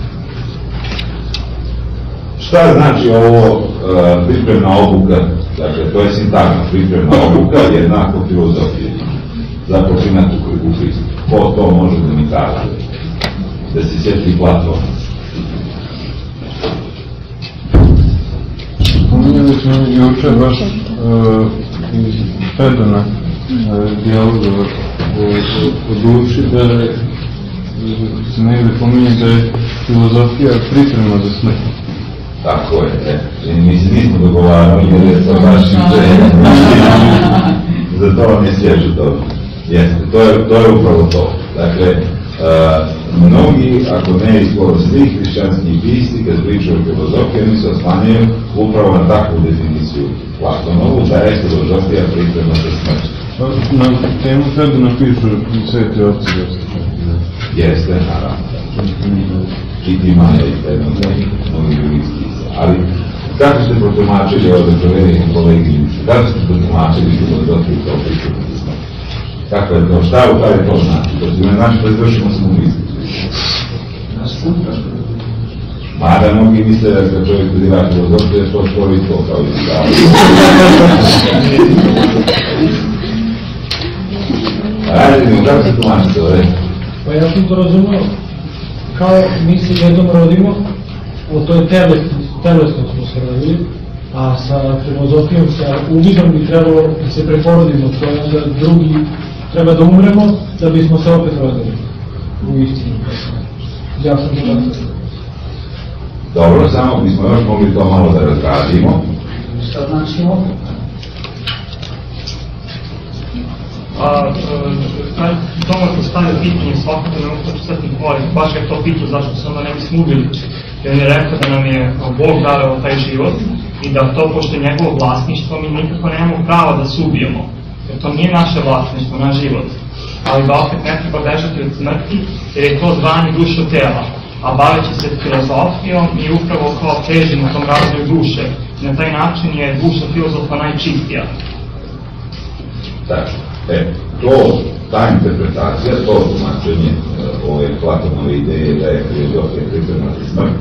Šta znači ovo pripremna obuka? Dakle, to je sintagma. Pripremna obuka jednako filozofije. Za počinak u Hristu. Ko to može da mi kaže? Da se sjeti Platona. Spominjali smo juče baš iz Fedona dijaloga o duši, da se negdje pominje da je filozofija priprema za smrt. Tako je. Mi se nismo dogovarali jer je to baš za to vam je svježe to. Jeste, to je upravo to. Dakle, mnogi, ako ne i skoro svi hrišćanski pisci, kad pričaju o filozofiji, oni se oslanjaju upravo na takvu definiciju Platonovu, da je filozofija priprema za smrt. Na temu Fedona pišu sveti oci. Jeste, naravno. Čitima je i Fedon za mnogi drugih spisa. Ali, kako ste protumačili ovdje provedenih kolegi, kako ste protumačili filozofiju kao priprema za smrt? Kako je to? Šta u stvari to znači? To ne znači da izvršimo samoubistvo. Mada mnogi misle da kad čovjek studirava filozofiju, je to što isto kao i stvari. Radimo, kako se tumačite ovdje? Pa ja sam to razumio, kao mi se jednom rodimo, o toj telesnom smo se rodili, a sa filozofijom, sa uvidom bi trebalo da se preporodimo, to je onda drugi, treba da umremo da bismo se opet rodili u istinu. Ja sam to razumio. Dobro, samo bismo još mogli to malo da razradimo. Šta znači ovo? Toma postavio pitanje svakako ne mogu počestati govoriti, baš je to pitao zašto se onda ne bi smubili. Jer on je rekao da nam je Bog dao taj život i da to, pošto je njegovo vlasništvo, mi nikako nemamo prava da se ubijemo. Jer to nije naše vlasništvo, naš život. Ali da opet ne treba bežati od smrti, jer je to zvanje duše od tela. A baveći se filozofijom i upravo kao težimo tom razvoju duše. I na taj način je duša filozofa najčistija. Tačno. Ta interpretacija, to tumačenje ove Platonove ideje da je filozofija pripremna za smrt,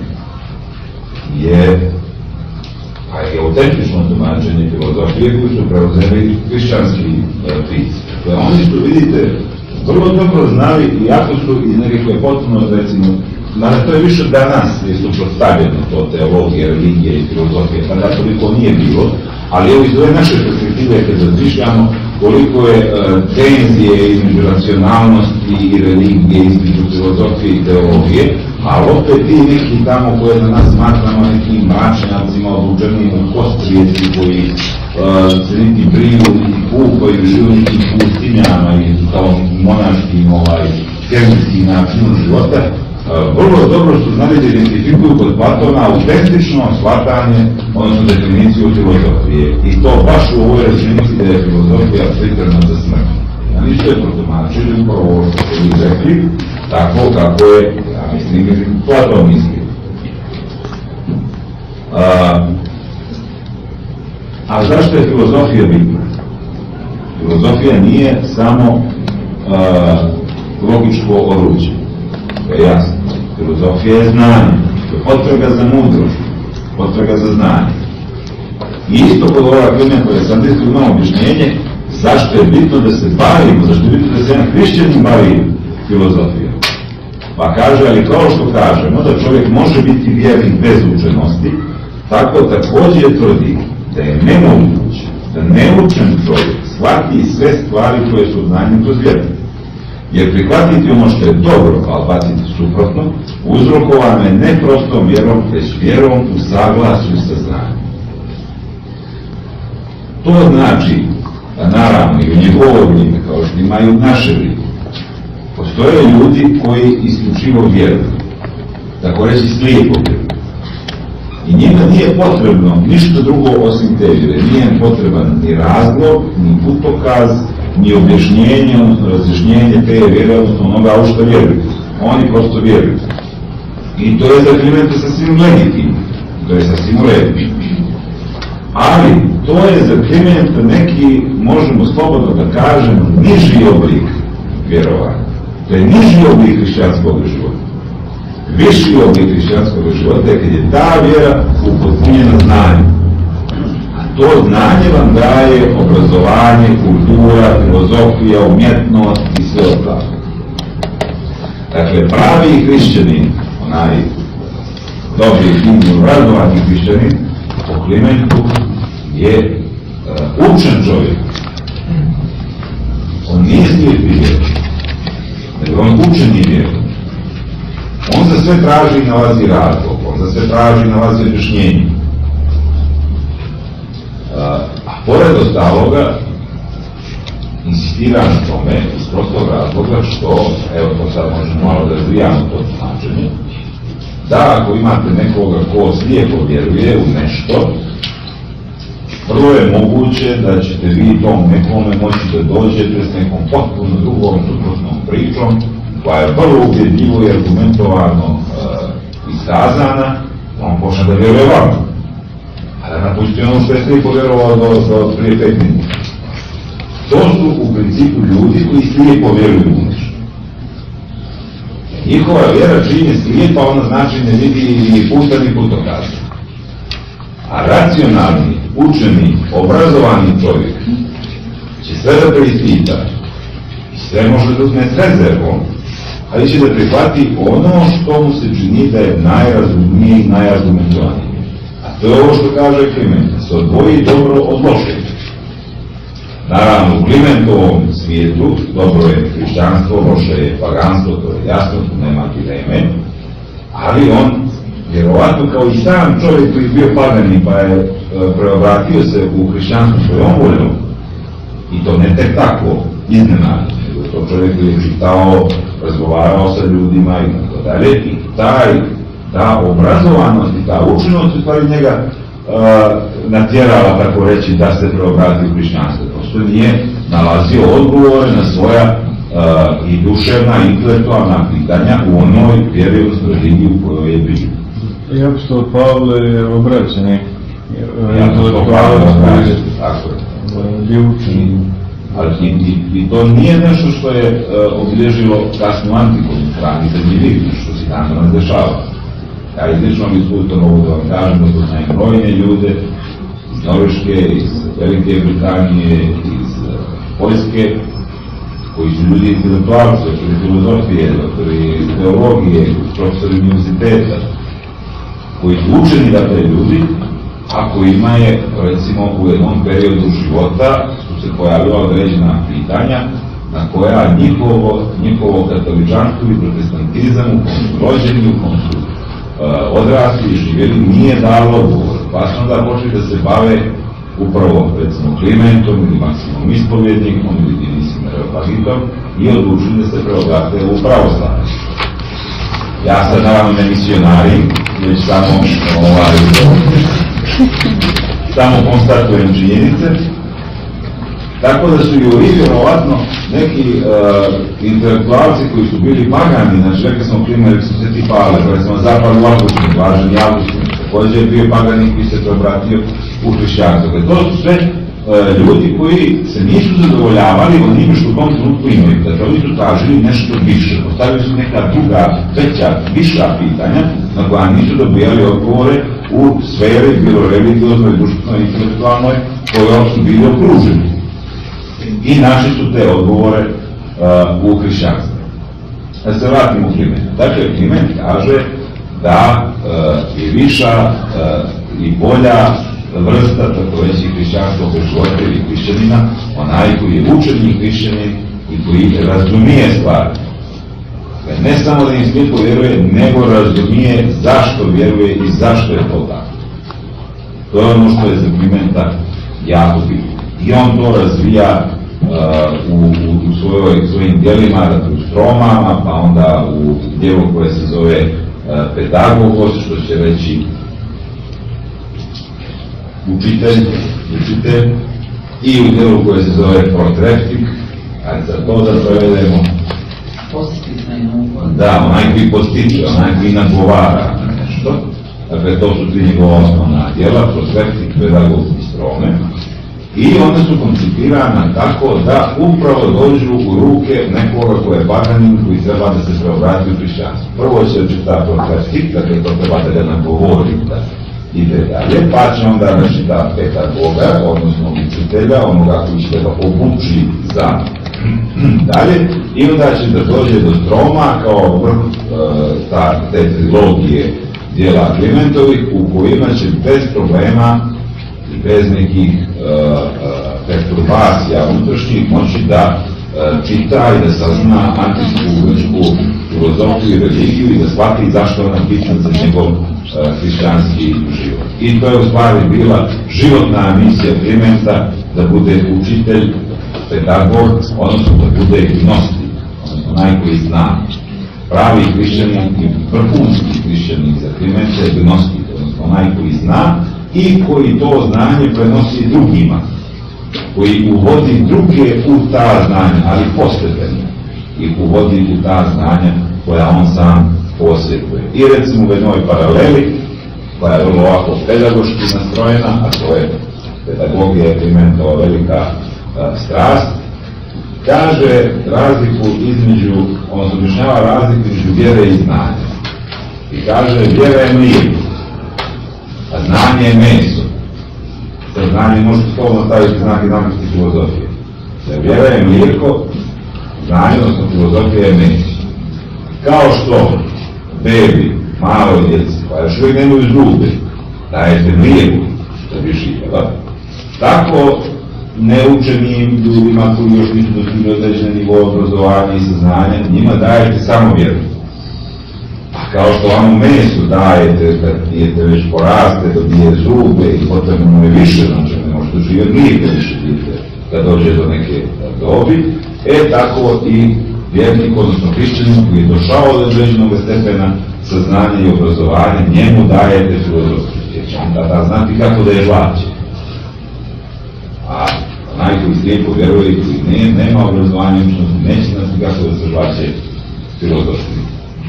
je autentično tumačenje filozofije koju su preuzeli hrišćanski pisci. Oni su, vidite, vrlo dobro znali, iako su iz nekakve potpuno, recimo, to je više danas je suprotstavljeno to teologije, religije i filozofije, pa da toliko nije bilo, ali evo iz ove naše perspektive kad razmišljamo koliko je tenzije između racionalnosti i religije, između filozofije i teologije, a opet ti neki tamo koje na nas smatramo nekim mračnjacima obučenim u kostrijeci koji se niti briju, niti kupaju, živu nekim pustinjama i kao monaškim kemijskim načinom života, vrlo dobro su znali da identifikuju kod Platona autentično shvatanje, odnosno definiciju filozofije. I to baš u ovoj rečenici da je filozofija pripremna za smrt. A ništa je protumačili upravo ovo što ste vi rekli, tako kako je, ja mislim, Platon mislio. A zašto je filozofija bitna? Filozofija nije samo logičko oruđe. To je jasno. Filozofija je znanje, to je potraga za mudrost, potraga za znanje. I isto kod ova Klimenta Aleksandrijskog imamo objašnjenje zašto je bitno da se bavimo, zašto je bitno da se jedan hrišćanin bavi filozofijom. Pa kaže, ali kao što kažemo da čovjek može biti vjernik bez učenosti, tako također tvrdi da je nemoguće da neučen čovjek shvati sve stvari koje su znanjem kroz vjeru. Jer prihvatiti ono što je dobro, a odbaciti suprotno, uzrokovano je ne prostom vjerom, već vjerom u saglasju sa znanjem. To znači da naravno i u njegovo vrijeme, kao što imaju naše vrijeme, postoje ljudi koji isključivo vjeruju, tako reći slijepo vjeruju. I njima nije potrebno ništa drugo osim te vjere. Nije im potreban ni razlog, ni putokaz, ni objašnjenje, odnosno razjašnjenje te vjere, odnosno onoga u što vjeruju. Oni prosto vjeruju. I to je za Klimenta sasvim legitimno. To je sasvim u redu. Ali to je za Klimenta neki, možemo slobodno da kažemo, niži oblik vjerovanja. To je niži oblik hrišćanskog života. Viši oblik hrišćanskog života je kad je ta vjera upotpunjena znanjem. To znanje vam daje obrazovanje, kultura, filozofija, umjetnost i sve ostalo. Dakle, pravi hrišćanin, onaj dobri, divno, obrazovani hrišćanin, po Klimentu je učen čovjek. On nije slijepi vjernik, nego on učeni vjernik. On za sve traži i nalazi razlog, on za sve traži i nalazi objašnjenje. A pored ostaloga insistira na tome iz prostog razloga što, evo to sad možemo malo da razvijamo to značenje, da ako imate nekoga ko slijepo vjeruje u nešto, prvo je moguće da ćete vi tom nekome moći da dođete s nekom potpuno drugom suprotnom pričom koja je vrlo ubjedljivo i argumentovano iskazana, on počne da vjeruje vama. A da napusti ono što je slijepo vjerovao do prije 5 minuta. To su u principu ljudi koji slijepo vjeruju u nešto. Njihova vjera čini je slijepa, ona znači ne vidi ni puta ni putokaz. A racionalni, učeni, obrazovani čovjek će sve da preispita i sve može da uzme s rezervom, ali će da prihvati ono što mu se čini da je najrazumnije i najargumentovanije. To je ovo što kaže Kliment, se odvoji dobro od lošeg. Naravno, u Klimentovom svijetu dobro je hrišćanstvo, loše je paganstvo, to je jasno, tu nema dileme, ali on, vjerovatno kao i sam čovjek koji je bio paganin pa je preobratio se u hrišćanstvo svojom voljom, i to ne tek tako, iznenadno, nego to čovjek koji je čitao, razgovarao sa ljudima i tako dalje, i ta obrazovanost i ta učenost u stvari njega natjerala, tako reći, da se preobrati u hrišćanstvo. Prosto nije nalazio odgovore na svoja i duševna, i intelektualna pitanja u onoj vjeri, odnosno religiji u kojoj je bio. I apostol Pavle je obraćen intelektualac, tako je. Je učen. I to nije nešto što je obilježilo kasnu antiku, rani srednji vijek, što se danas dešava. Ja izličnom iskustvu mogu da vam kažem da poznajem brojne ljude iz Norveške, iz Velike Britanije, iz Poljske, koji su ljudi intelektualci, doktori filozofije, doktori teologije, profesori univerziteta, koji su učeni da te ljudi, a kojima je, recimo, u jednom periodu života su se pojavila određena pitanja na koja njihovo katoličanstvo i protestantizam u kom su rođeni, u kom su odrasli i živjeli, nije dalo odgovor. Pa su onda počeli da se bave upravo, recimo, Klimentom ili Maksimom Ispovjednikom ili Dinisim Areopagitom i odlučili da se preobrate u pravoslavlje. Ja sad naravno ne misionarim, već samo konstatujem činjenice. Tako da su i u Rivi vjerovatno neki intelektualci koji su bili pagani, znači rekli smo primjer, rekli smo Sveti Pavle, rekli smo Zapad Augustin, Blaženi Augustin, također je bio paganik koji se preobratio u hrišćanstvo. To su sve ljudi koji se nisu zadovoljavali onime što u tom trenutku imaju. Dakle, oni su tražili nešto više, postavili su neka druga, veća, viša pitanja na koja nisu dobijali odgovore u sferi, bilo religioznoj, društvenoj, intelektualnoj, kojom su bili okruženi. I našli su te odgovore u hrišćanstvu. Da se vratimo u Kliment. Dakle, Kliment kaže da je viša i bolja vrsta, tako reći, hrišćanskog života ili hrišćanina, onaj koji je učeni hrišćanin i koji razumije stvari. Ne samo da im svi povjeruje, nego razumije zašto vjeruje i zašto je to tako. To je ono što je za Klimenta jako bitno. I on to razvija u svojim dijelima, u Stromama, pa onda u dijelu koje se zove Pedagogos, što će reći učitelj, i u dijelu koje se zove Protreptik, a za to da prevedemo da, onaj koji postiče, onaj koji nagovara na nešto. Dakle, to su tri njegova osnovna dijela, Protreptik, Pedagogos i Strome. I onda su koncipirana tako da upravo dođu u ruke nekoga ko je paganin, koji treba da se preobrati u hrišćanstvo. Prvo će čita Protreptik, dakle to treba da ga nagovori da ide dalje, pa će onda načita pedagoga, odnosno učitelja, onoga koji će da ga obuči za dalje, i onda će da dođe do Stroma kao vrh te trilogije dijela Klimentovih, u kojima će bez problema i bez nekih perturbacija unutrašnjih moći da čita i da sazna antičku grčku filozofiju i religiju i da shvati zašto ona bitna za njegov hrišćanski život. I to je u stvari bila životna misija Klimenta, da bude učitelj, pedagog, odnosno da bude gnostik, odnosno onaj koji zna. Pravi hrišćanin i vrhunski hrišćanin za Klimenta je gnostik, odnosno onaj koji zna i koji to znanje prenosi drugima, koji uvodi druge u ta znanja, ali postepeno ih uvodi u ta znanja koja on sam posjeduje. I recimo u jednoj paraleli, koja je vrlo ovako pedagoški nastrojena, a to je pedagogija je Klimentova velika strast, kaže razliku između, on objašnjava razliku između vjere i znanja. I kaže, vjera je mlijeko, a znanje je meso. Za znanje možete slovno staviti znak jednakosti filozofije. Vjera je mlijeko, znanje, odnosno filozofija je meso. Kao što bebi, maloj djeci, koja još uvijek nemaju zube, dajete mlijeko, što bi živjela, tako neučenim ljudima koji još nisu dostigli određene nivo obrazovanja i saznanja, njima dajete samo vjeru. A kao što vam u mesu dajete, kad dijete već poraste, dobije zube i potrebno je više, znači ne možete živjeti mlijeka više dijete kad dođe do neke dobi, tako i vjernik, odnosno hrišćanin koji je došao do određenog stepena saznanja i obrazovanja, njemu dajete filozofiju, jer će on tada znati kako da je žvaće. A onaj koji slijepo vjeruje i koji nema obrazovanja, neće znati kako da se žvaće filozofiju.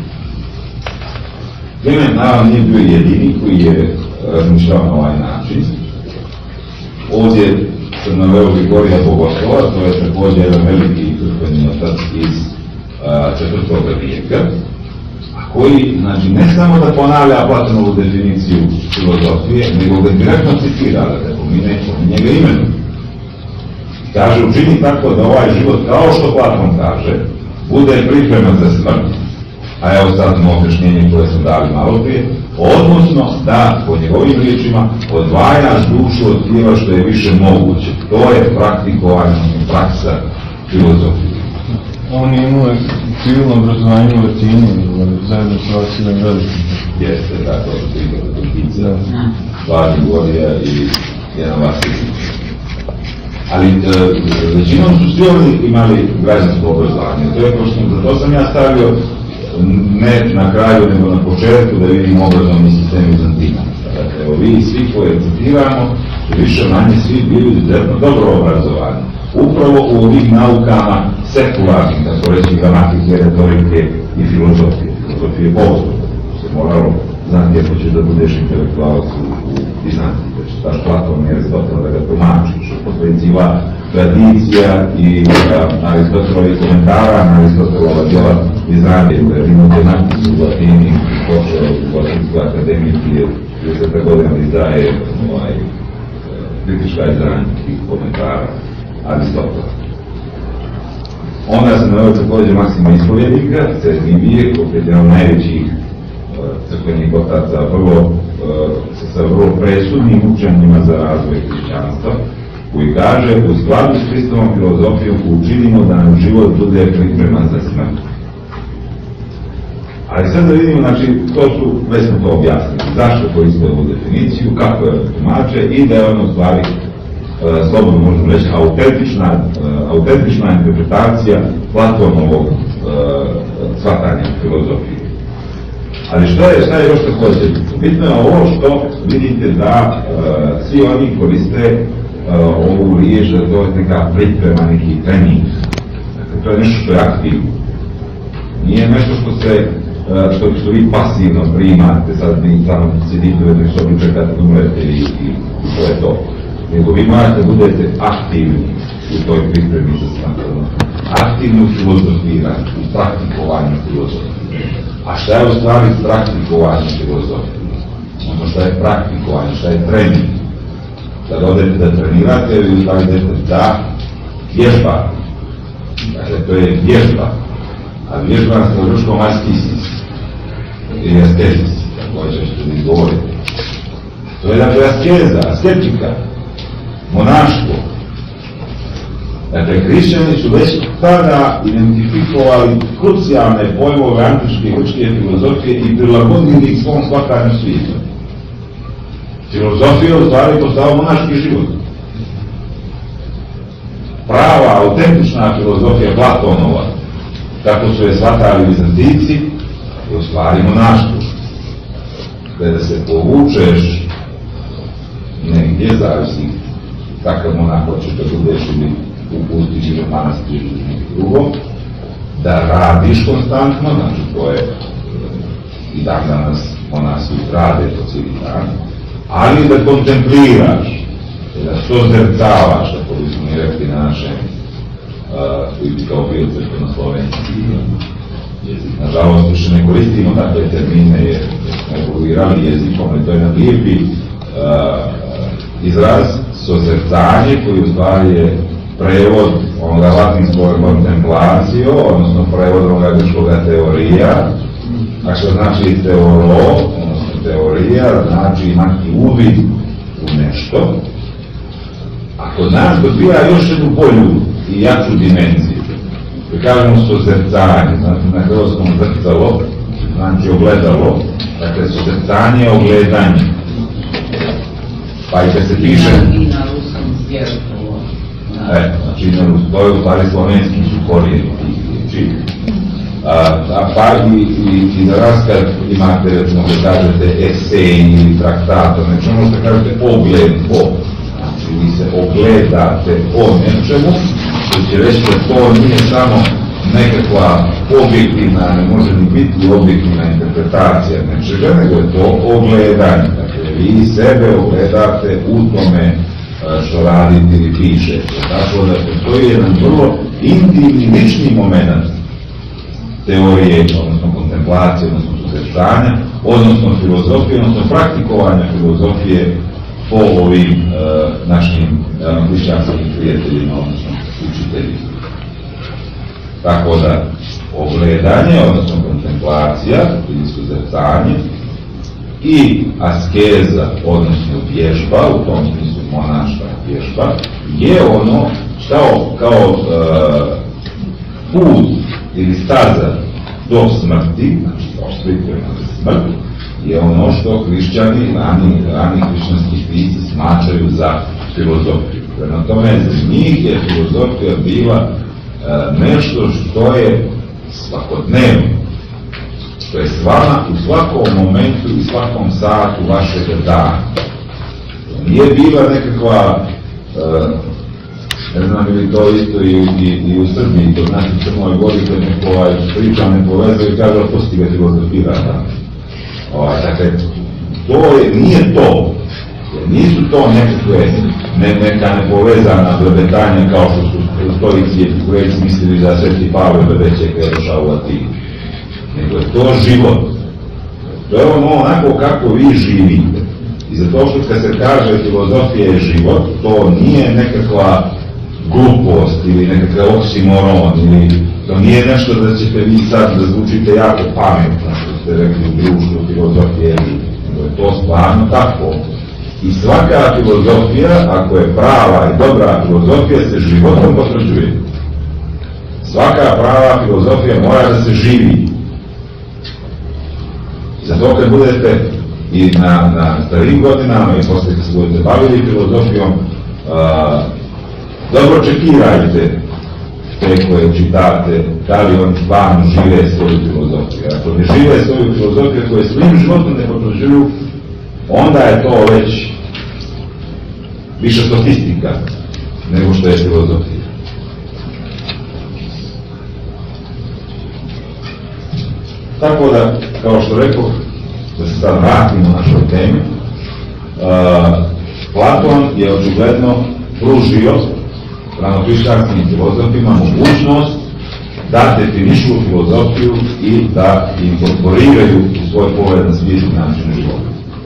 Kliment naravno nije bio jedini koji je razmišljao na ovaj način. Ovdje sam naveo Grigorija Bogoslova, to je također jedan veliki crkveni otac iz 4. vijeka, a koji, znači, ne samo da ponavlja Platonovu definiciju filozofije, nego ga direktno citira, da pominje njega imenom. Kaže, učini tako da ovaj život, kao što Platon kaže, bude pripreman za smrt, a evo sad na objašnjenje koje smo dali malo prije, odnosno da, po njegovim riječima, odvajaš dušu od tijela što je više moguće. To je praktikovanje, praksa filozofije. On je imao civilno obrazovanje u Latini, zajedno sa Vasilem Velikim. Jeste, tako, Dukica, Vladi Gorija i jedan Vasilij. Ali većinom su svi oni imali građansko obrazovanje. To je to sam ja stavio ne na kraju, nego na početku da vidimo obrazovni sistem Bizantinaca. Dakle, evo vi svi koje citiramo, više manje svi bili izuzetno dobro obrazovani. Upravo u ovih naukama sekularnih, tako reći, gramatike, retorike i filozofije. Filozofije postoje. Se moralo znati ako ćeš da budeš intelektualac u Bizantiji, da će staš Platon i Aristotel da ga tumači, što potvrđiva tradicija i Aristotelovi komentara na Aristotelova djela izrade, da je Rimotematis u Latini počeo u Latinskoj akademiji prije 30 godina izdaje kritička izdanja tih komentara Aristotela. Onda se naveo također Maksima Ispovjednika, 7. vijek, opet jedan najvećih crkvenih otaca, sa vrlo presudnim učenjima za razvoj hrišćanstva, koji kaže, u skladu s Hristovom filozofijom učinimo da nam život bude pripreman za smrt. Ali sad da vidimo, znači, to su, već smo to objasnili, zašto koriste ovu definiciju, kako je tumače i da je ono u stvari, slobodno možemo reći, autentična interpretacija Platonovog shvatanja filozofije. Ali šta je još također? Bitno je ovo što vidite da svi oni koriste ovu riječ, da to je neka priprema, neki trening. Dakle, to je nešto što je aktivno. Nije nešto što vi pasivno primate, sad vi samo sjedite u jednoj sobi, čekate da umrete i to je to. Nego vi morate budete aktivni u toj pripremi za smrt. Aktivno filozofiranje, u praktikovanju filozofije. A šta je u stvari praktikovanje filozofije? Ono šta je praktikovanje, šta je trening? Kad odete da trenirate, vi u stvari idete da vježba. Dakle, to je vježba. A vježba na staroruškom askizis. Ili askezis, kako ćete da izgovorite. To je dakle askeza, asketika, monaštvo. Dakle, hrišćani su već tada identifikovali krucijalne pojmove antičke i grčke filozofije i prilagodili ih svom shvatanju svijeta. Filozofija u stvari postala monaški život. Prava, autentična filozofija Platonova, kako su je shvatali Bizantici, je u stvari monaštvo. Kada se povučeš negdje, zavisi kakav monah hoćeš da budeš ili upustiš ili manastir ili nekog drugog, da radiš konstantno, znači to je i dan danas monasi rade to cijeli dan, ali da kontempliraš, da sozercavaš, tako bismo mi rekli na našem koji bi kao bio crkveno-slovenski jezik. Nažalost, više ne koristimo takve termine jer smo evoluirali jezikom, ali to je jedan lijepi izraz, sozercanje, koji u stvari je prevod onoga latinskog kontemplacio, odnosno prevod onoga grčkoga teorija, a što znači teolog, odnosno teorija, znači imati uvid u nešto. A kod nas dobija još jednu bolju i jaču dimenziju. Da kažemo sozercanje, znači na hrvatskom zrcalo, znači ogledalo, dakle sozercanje je ogledanje. Pa i kad se piše... I na ruskom zvjerkovo. Znači to je u stvari slovenski su korijeni tih. Pa i za raz kad imate, recimo da kažete esej ili traktat, znači ono što kažete ogled po, znači vi se ogledate o nečemu, što će reći da to nije samo nekakva objektivna, ne može ni biti objektivna interpretacija nečega, nego je to ogledanje. Dakle, vi sebe ogledate u tome što radite ili pišete. Tako da postoji jedan vrlo intimni, lični moment teorije, odnosno kontemplacije, odnosno susrećanja, odnosno filozofije, odnosno praktikovanja filozofije po ovim našim hrišćanskim prijateljima, odnosno učiteljima. Tako da, ogledanje, odnosno kontemplacija ili susrećanje i askeza, odnosno vježba, u tom smislu monaška vježba, je ono kao put ili staza do smrti, znači kao priprema za smrt, je ono što hrišćani, rani hrišćanski pisci smatraju za filozofiju. Prema tome, za njih je filozofija bila nešto što je svakodnevno, što je s vama u svakom momentu i svakom satu vašeg dana. Nije bila nekakva, ne znam ili to isto i u Srbiji, to znači Crnoj Gori, kad neko priča ne povezuje i kaže opusti ga filozofira. Dakle, nije to. Nisu to neka nepovezana blebetanja kao što su stoici i epikureji mislili da Sveti Pavle blebeće kada je došao u Latinu. Nego je to život. To je ono onako kako vi živite. I zato što kad se kaže filozofija je život, to nije nekakva glupost ili nekakav oksimoron, ili to nije nešto da ćete vi sad da zvučite jako pametno, što ste rekli u društvu filozofije, nego je to stvarno tako. I svaka filozofija, ako je prava i dobra filozofija, se životom potvrđuje. Svaka prava filozofija mora da se živi. Zato kad budete i na starijim godinama i posle kad se budete bavili filozofijom, dobro čekirajte te koje čitate, da li oni stvarno žive svoju filozofiju. Ako ne žive svoju filozofiju koje svojim životom ne potvrđuju, onda je to već više sofistika nego što je filozofija. Tako da, kao što rekao, da se sad vratimo na našoj temi, Platon je očigledno pružio ranohrišćanskim filozofima mogućnost da definišu filozofiju i da inkorporiraju u svoj pogled na svijet i način života.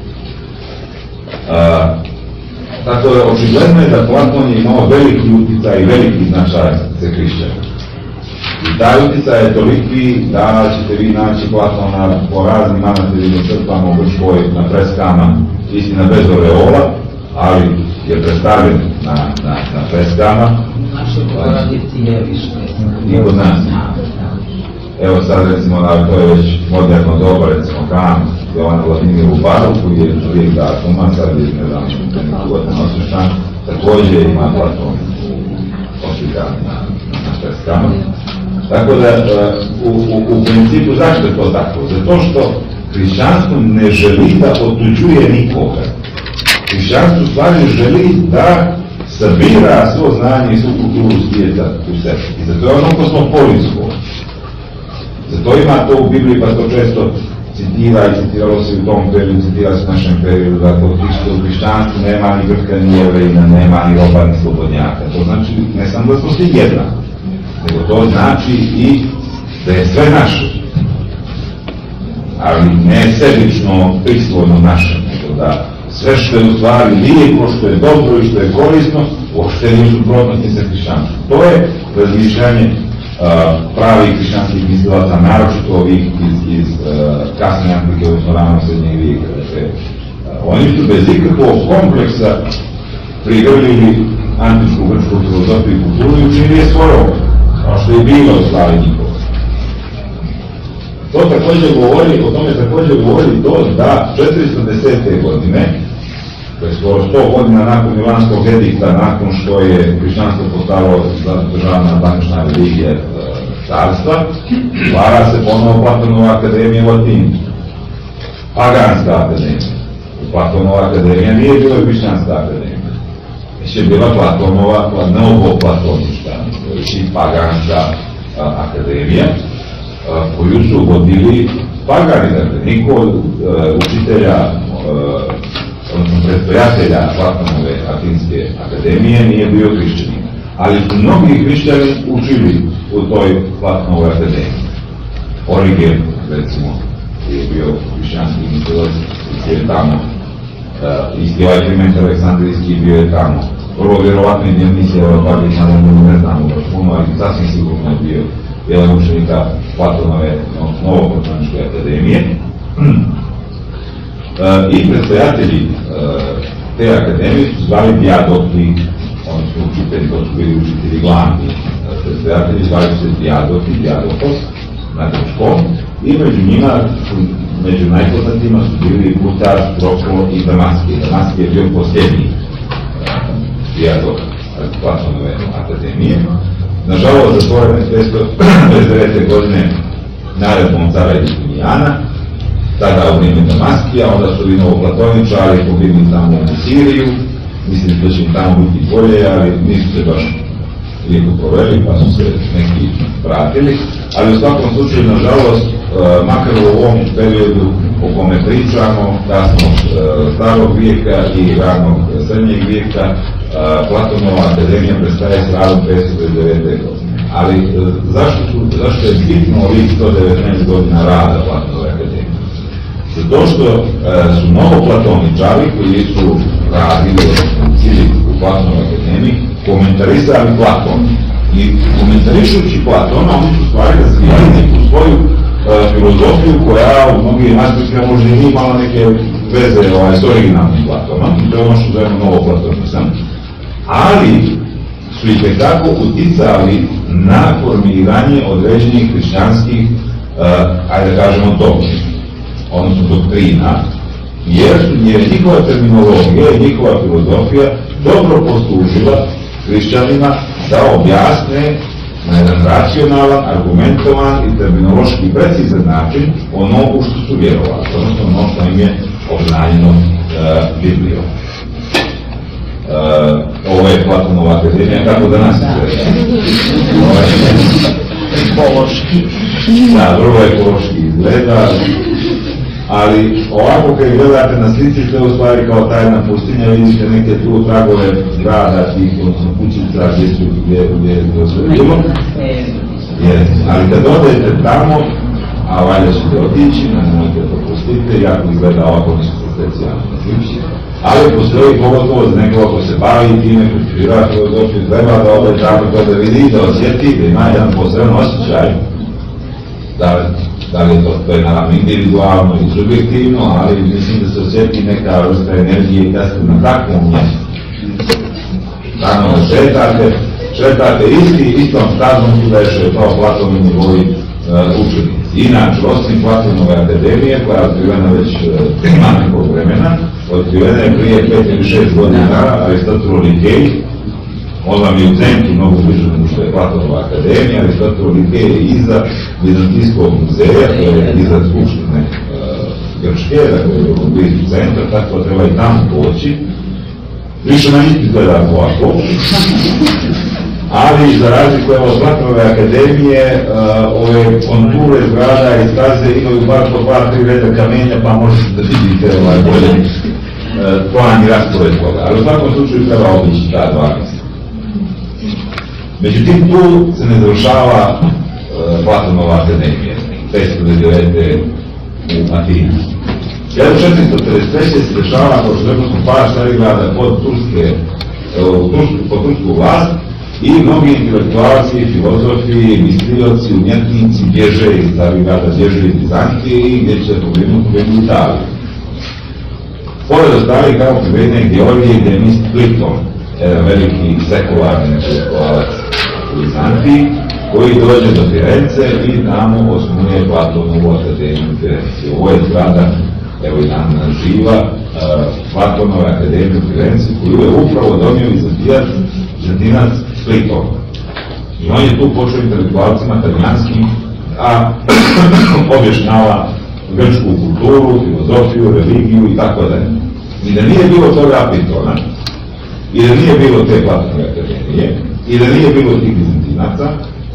Tako da očigledno je da Platon je imao veliki uticaj i veliki značaj za hrišćane. I taj uticaj je toliki da ćete vi naći Platona po raznim manastirima crkvama u Grčkoj na freskama, istina bez oreola, ali je predstavljen na freskama. U našoj porodici je više. I kod nas. Evo sad recimo, to je već moderno doba, recimo Kan, Jovan Vladimir u Barovku je uvijek datuma, sad je nedančan osješan, također ima Platon oslikan na freskama. Tako da, u principu, zašto je to tako? Zato što hrišćanstvo ne želi da otuđuje nikoga. Hrišćanstvo u stvari želi da sabira svo znanje i svu kulturu svijeta u sebi. I zato je ono kosmopolitsko. Zato ima to u Bibliji, pa to često citira i citiralo se u tom periodu, citira se u našem periodu, da u hrišćanstvu nema ni Grka, ni Jevrejina, nema ni roba, ni slobodnjaka. To znači ne samo da smo svi jednaki, nego to znači i da je sve naše. Ali ne sebično, prisvojno naše, nego da sve što je u stvari lijepo, što je dobro i što je korisno, uopšte nije u suprotnosti sa hrišćanstvom. To je razmišljanje pravih hrišćanskih mislilaca, naročito ovih iz kasne Afrike, odnosno rano srednjeg vijeka. Oni su bez ikakvog kompleksa prigrlili antičku grčku filozofiju i kulturu i učinili je svojom, kao što je bilo u stvari njihovo. To također govori, o tome također govori to da 410. godine, to je skoro 100 godina nakon Milanskog edikta, nakon što je hrišćanstvo postalo državna današnja religija carstva, stvara se ponovo Platonova akademija u Latini. Paganska akademija. Platonova akademija nije bila hrišćanska akademija. Već je bila Platonova, novoplatonička, i paganska akademija, koju su vodili pagani. Dakle, niko učitelja, odnosno predstojatelja Platonove Atinske akademije, nije bio hrišćanin. Ali su mnogi hrišćani učili u toj Platonovoj akademiji. Origen, recimo, je bio hrišćanski mislilac, je tamo. Isti ovaj Kliment Aleksandrijski bio je tamo. Prvo, vjerovatno je Dionisijeva Babić, ne znamo baš puno, ali sasvim sigurno je bio jedan učenika Platonove Novoplatoničke akademije. I predstojatelji te akademije su zvali dijadoki, oni su učitelji, to su bili učitelji glavni. Predstojatelji zvali se dijadoki, dijadokos, na grčkom, i među njima, među najpoznatijima su bili Butar, Proklo i Damaskije. Damaskije je bio posljednji dijadok Platonove akademije. Nažalost, zatvoren je 559. godine naredbom cara Justinijana, tada u vrijeme Damaskija, onda su i novoplatoničari pobjegli tamo u Siriju, mislim da će im tamo biti bolje, ali nisu se baš lijepo proveli, pa su se neki vratili. Ali u svakom slučaju, nažalost, makar u ovom periodu o kome pričamo, kasnog starog vijeka i ranog srednjeg vijeka, Platonova akademija prestaje s radom 599. godine. Ali zašto je bitno ovih 119 godina rada Platonove akademije? Zato što su novoplatoničari koji su radili u Platonove akademiji komentarisali Platon. I komentarišući Platona, oni su stvari razvijali neku svoju filozofiju koja u mnogim aspektima možda nije imala neke veze s originalnim Platonom, to je ono što zovemo novoplatonizam, ali su i tekako uticali na formiranje određenih hrišćanskih, ajde da kažemo, dogmi, odnosno doktrina, jer je njihova terminologija i njihova filozofija dobro poslužila hrišćanima da objasne na jedan racionalan, argumentovan i terminološki precizan način ono u što su vjerovali, odnosno ono što im je obznanjeno Biblijom. Ovo je Platonova akademija, kako da nas ekološki. Da, vrlo ekološki izgleda, ali ovako kad gledate na slici, to je u stvari kao tajna pustinja, vidite neke tu tragove grada, tih, odnosno kućica, gdje je to sve bilo. Ali kad odete tamo, a valjda ćete otići, nemojte propustiti, jako izgleda ovako, nisu specijalno na slici. Ali postoji pogotovo za nekoga ko se bavi time, kultivira filozofiju, treba da ode tamo to da vidi, da osjeti, da ima jedan poseban osjećaj. Da li to je naravno individualno i subjektivno, ali mislim da se osjeti neka vrsta energije i da ste na takvom mjestu. Tamo šetate istom stazom tu da je šetao Platon i njegovi učenici. Inače, osim Platonove akademije, koja je otkrivena već ima nekog vremena, otkrivena je prije 5 ili 6 godina Aristotel Likej. On vam je u centru mnogo bliže nego što je Platonova akademija. Aristotel Likej je iza Bizantijskog muzeja, to je iza Skupštine Grčke, dakle je u blizu centra, tako treba i tamo poći. Više na njih izgleda ovako. Ali za razliku od Platonove akademije, ove konture zgrada i staze imaju bar po 2-3 reda kamenja, pa možete da vidite bolje plan i raspored toga. Ali u svakom slučaju treba obići ta 2 mjesta. Međutim, tu se ne završava Platonova akademija, 599. u Atini. 1453. se dešava, kao što rekao smo, par Carigrada pod tursku vlast i mnogi intelektualci, filozofi, mislioci, umjetnici bježe iz Carigrada, bježe iz Bizantije i gdje će pobjediti u Italiji. Pored ostalih kao pobjednik Georgije, gdje je misl Pliton, jedan veliki sekularni intelektualac u Bizantiji, koji dođe do Firence i tamo osnuje Platonovu akademiju Firenci. Ovo je zgrada, evo i nam živa, Platonove akademije u Firenci, koju je upravo donio Bizantinac Pliton. I on je tu počeo intelektualcima talijanskim, a objašnjava grčku kulturu, filozofiju, religiju i tako dalje. I da nije bilo toga Plitona, i da nije bilo te Platonove akademije, i da nije bilo tih Bizantinaca,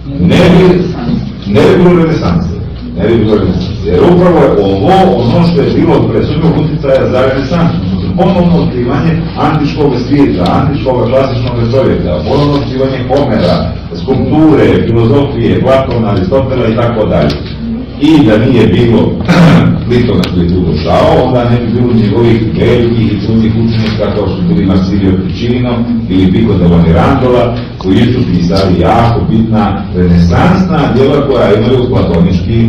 ne bi bilo renesanse. Jer upravo je ovo ono što je bilo presudnog utjecaja za renesansu. ponovno otkrivanje antičkog svijeta, antičkog klasičnog čovjeka, ponovno otkrivanje Homera, skulpture, filozofije, Platona, Aristotela i tako dalje. I da nije bilo Plitona koji je tu došao, onda ne bi bilo njegovih velikih i čudnih učenika kao su bili Marsilio Ficino ili Pico della Mirandola, koji su pisali jako bitna renesansna djela koja imaju platonički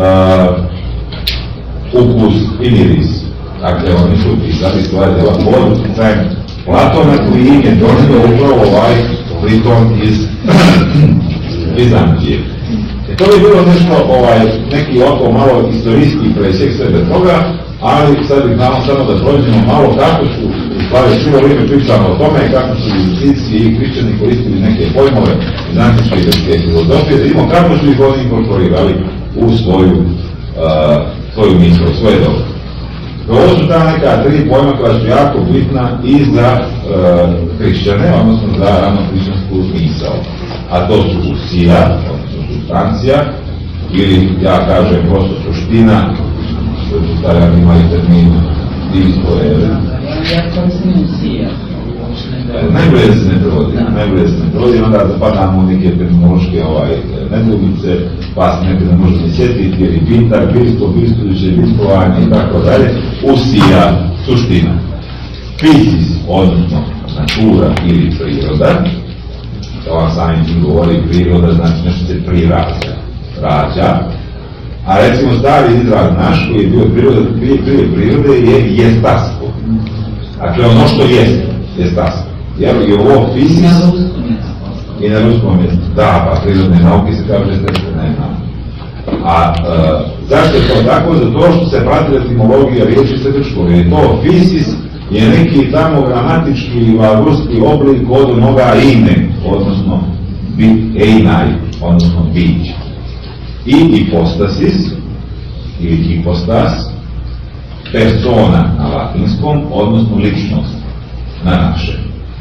ukus i miris. Dakle, oni su pisali svoje djela pod utjecajem Platona koji im je donio upravo ovaj Pliton iz Bizantije. To bi bilo nešto, neki oko malo istorijski presjek svega toga, ali sad bih samo da prođemo malo kako su, u stvari svi vrijeme pričamo o tome, kako su justici i hrišćani koristili neke pojmove iz antičke i grčke filozofije, da vidimo kako su ih oni inkorporirali u svoju misl, svoje dobro. Ovo su ta neka tri pojma koja su jako bitna i za hrišćane, odnosno za rano-hrišćansku misao. A to su usija, substancija, ili ja kažem prosto suština, što su stavljali imali termin divisporere. Ja koristim usija. Najbolje da se ne prevodi, onda zapadamo u neke terminološke nedoumice, pa se nekada može ne sjetiti, jer i bitar, birstvo, birstujuće, birstvovanje i tako dalje. Usija, suština. Fisis, odnosno natura ili priroda, ova samim tim govori priroda, znači nešto se rađa, a recimo stari izraz naš koji je bio prirode je jestastvo. Dakle, ono što jest, jestastvo. Jer i ovo fisis i na ruskom mjestu. Da, pa prirodne nauke se kaže što nema. A zašto je to tako? Zato što se prati etimologija riječi srpskog, jer to fisis je neki tamo gramatički valuski oblik od onoga ine, odnosno einaj, odnosno bić. I hipostasis, ili hipostas, persona na latinskom, odnosno ličnost na našem.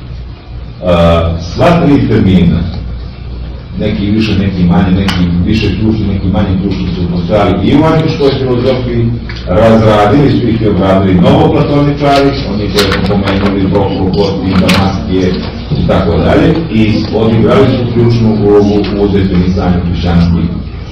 Sva tri termina, neki više, neki manje, neki više ključni, neki manje ključni su postojali i u antičkoj filozofiji, razradili su ih i obradili novoplatoničari, oni koji su pomenuli Prokopos, Damaskije i tako dalje, i odigrali su ključnu ulogu u definisanju hrišćanskih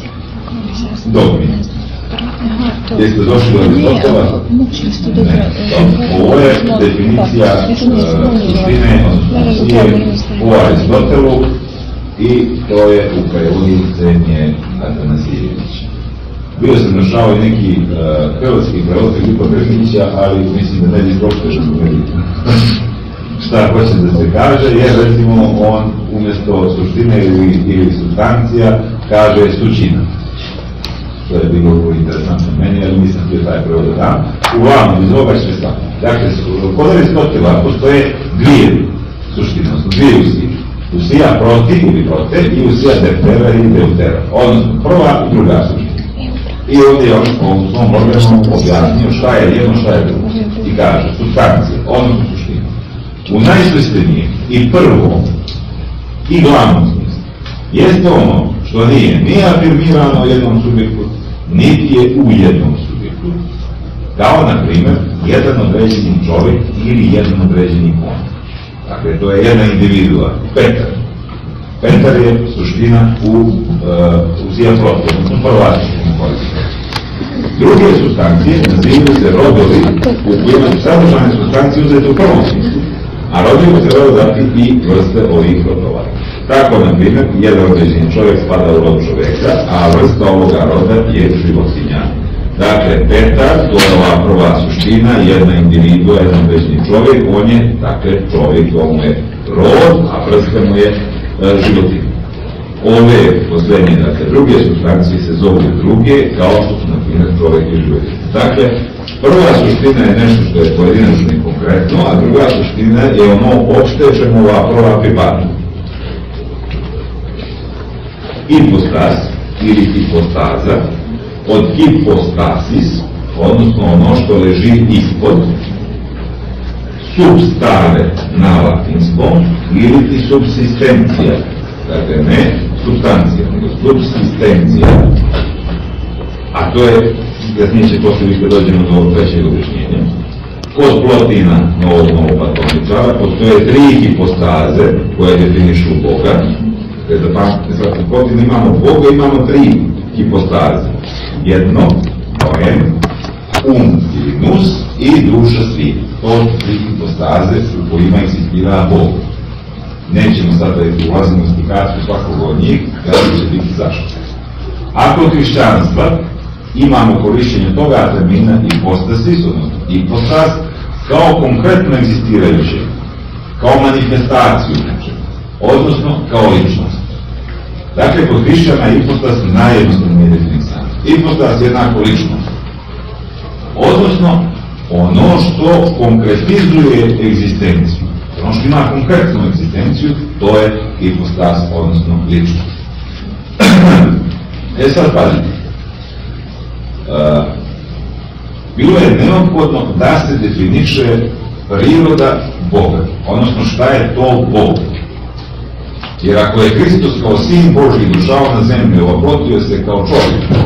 dogmi. Jeste došli do Aristotela? Ne. Ovo je definicija suštine, odnosno u Aristotelu, i to je u prevodi Crenje Atanasijevića. Bio sam našao i neki hrvatski prevod Filipa Grgića, ali mislim da ne bi prošlo što vidite. Šta hoće da se kaže, jer recimo on umjesto suštine ili substancija kaže sućina. To je bilo interesantno meni, ali nisam htio taj prevod da dam. Uglavnom, iz ovoga će stati. Dakle, kod Aristotela postoje dvije suštine, odnosno dvije usije. Usija proti ili prote i usija defera ili deutera, odnosno prva i druga suština. I ovdje je on u svom programu objasnio šta je jedno, šta je drugo. I kaže, substancija, odnosno suština. U najsvestenijem i prvom i glavnom smislu jeste ono što nije afirmirano u jednom subjektu, niti je u jednom subjektu, kao na primjer jedan određeni čovjek ili jedan određeni kon. Dakle, to je jedna individua, Petar. Petar je suština u usija protiv, odnosno prvovastičnom koristom. Druge substancije nazivaju se rodovi u kojima su sadržane substancije uzete u prvom smislu, a rodovi se rodati i vrste ovih rodova. Tako, na primjer, jedan određeni čovjek spada u rod čovjeka, a vrsta ovoga roda je životinja. Dakle, Petar, to je ova prva suština, jedna individua, jedan određeni čovjek, on je, dakle, čovjek, to mu je rod, a vrsta mu je životinja. Ove posljednje, dakle, druge substancije se zovu druge, kao što su, na primjer, čovjek i životinja. Dakle, prva suština je nešto što je pojedinačno i konkretno, a druga suština je ono opšte čemu ova prva pripada. Hipostas ili hipostaza, od hipostasis, odnosno ono što leži ispod, substare na latinskom, ili ti subsistencija, dakle ne substancija, nego subsistencija, a to je, kasnije će poslije kad dođemo do trećeg objašnjenja, kod Plotina, novog platoničara, postoje 3 hipostaze koje definišu Boga. Da pamtite, sad kod Plotina imamo Boga, imamo 3 hipostaze. Jedno, poem, ili nus i duša svih. To su 3 hipostaze u kojima eksistira Bog. Nećemo sad da ulazimo u eksplikaciju svakog od njih, kada će biti zašto. A kod hrišćanstva imamo korišćenje toga termina ipostasis, odnosno ipostas, kao konkretno egzistirajuće, kao manifestaciju nečega, odnosno kao ličnost. Dakle, kod hrišćana ipostas najjednostavnije definisan. Ipostas jednako ličnost. Odnosno, ono što konkretizuje egzistenciju. Ono što ima konkretnu egzistenciju, to je ipostas, odnosno ličnost. Sad pazite. Bilo je neophodno da se definiše priroda Boga, odnosno šta je to Bog. Jer ako je Hristos kao sin Božji došao na zemlju, oplotio se kao čovjek,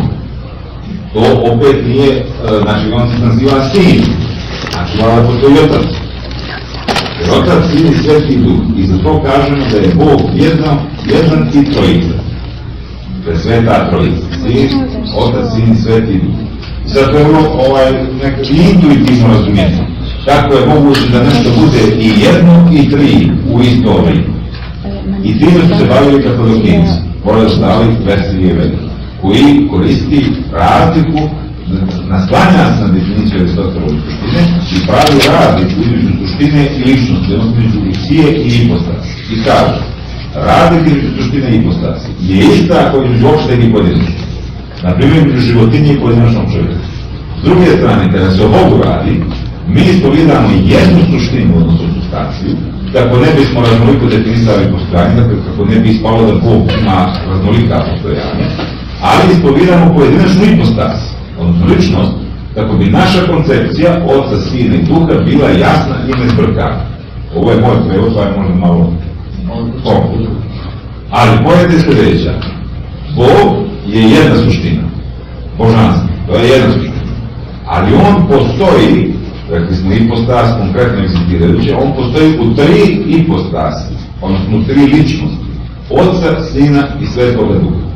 to opet nije, znači on se naziva sin, znači vala postoji otac. Jer otac, sin i sveti duh, i zato kažemo da je Bog jedan i trojica. To je sveta trojica, sin, otac, sin i sveti duh. I sad to je nekako intuitivno razumijeno. Kako je moguće da nešto bude i jedno i 3 u isto vrijeme. I time su se bavili katolikinci, pored ostali Veselije, koji koristi razliku, naslanja se na definiciju Aristotelove suštine i pravi razliku između suštine i ličnosti, odnosno između liksije i ipostasi. I kaže, razlika između suštine i ipostasi je ista ako između opšteg i pojedinačnog. Naprimjer, između životinje i pojedinačnog čovjeka. S druge strane, kada se o Bogu radi, mi ispovijedamo jednu suštinu, odnosno substanciju, kako ne bismo raznoliko definisali postojanje, kako ne bi ispalo da Bog ima raznolika postojanja, ali ispovijedamo pojedinačnu ipostas, odnosno ličnost, kako bi naša koncepcija Oca, Sina i Duha bila jasna i nezbrkana. Ovo je moj prevod, pa je možda malo kompleks. Ali pojete sljedeća. Bog je jedna suština, božanstvo, to je jedna suština. Ali on postoji, rekli smo ipostas, konkretno egzistirajuće, on postoji u 3 ipostasi, odnosno u 3 ličnosti, Oca, Sina i Svetoga Duha.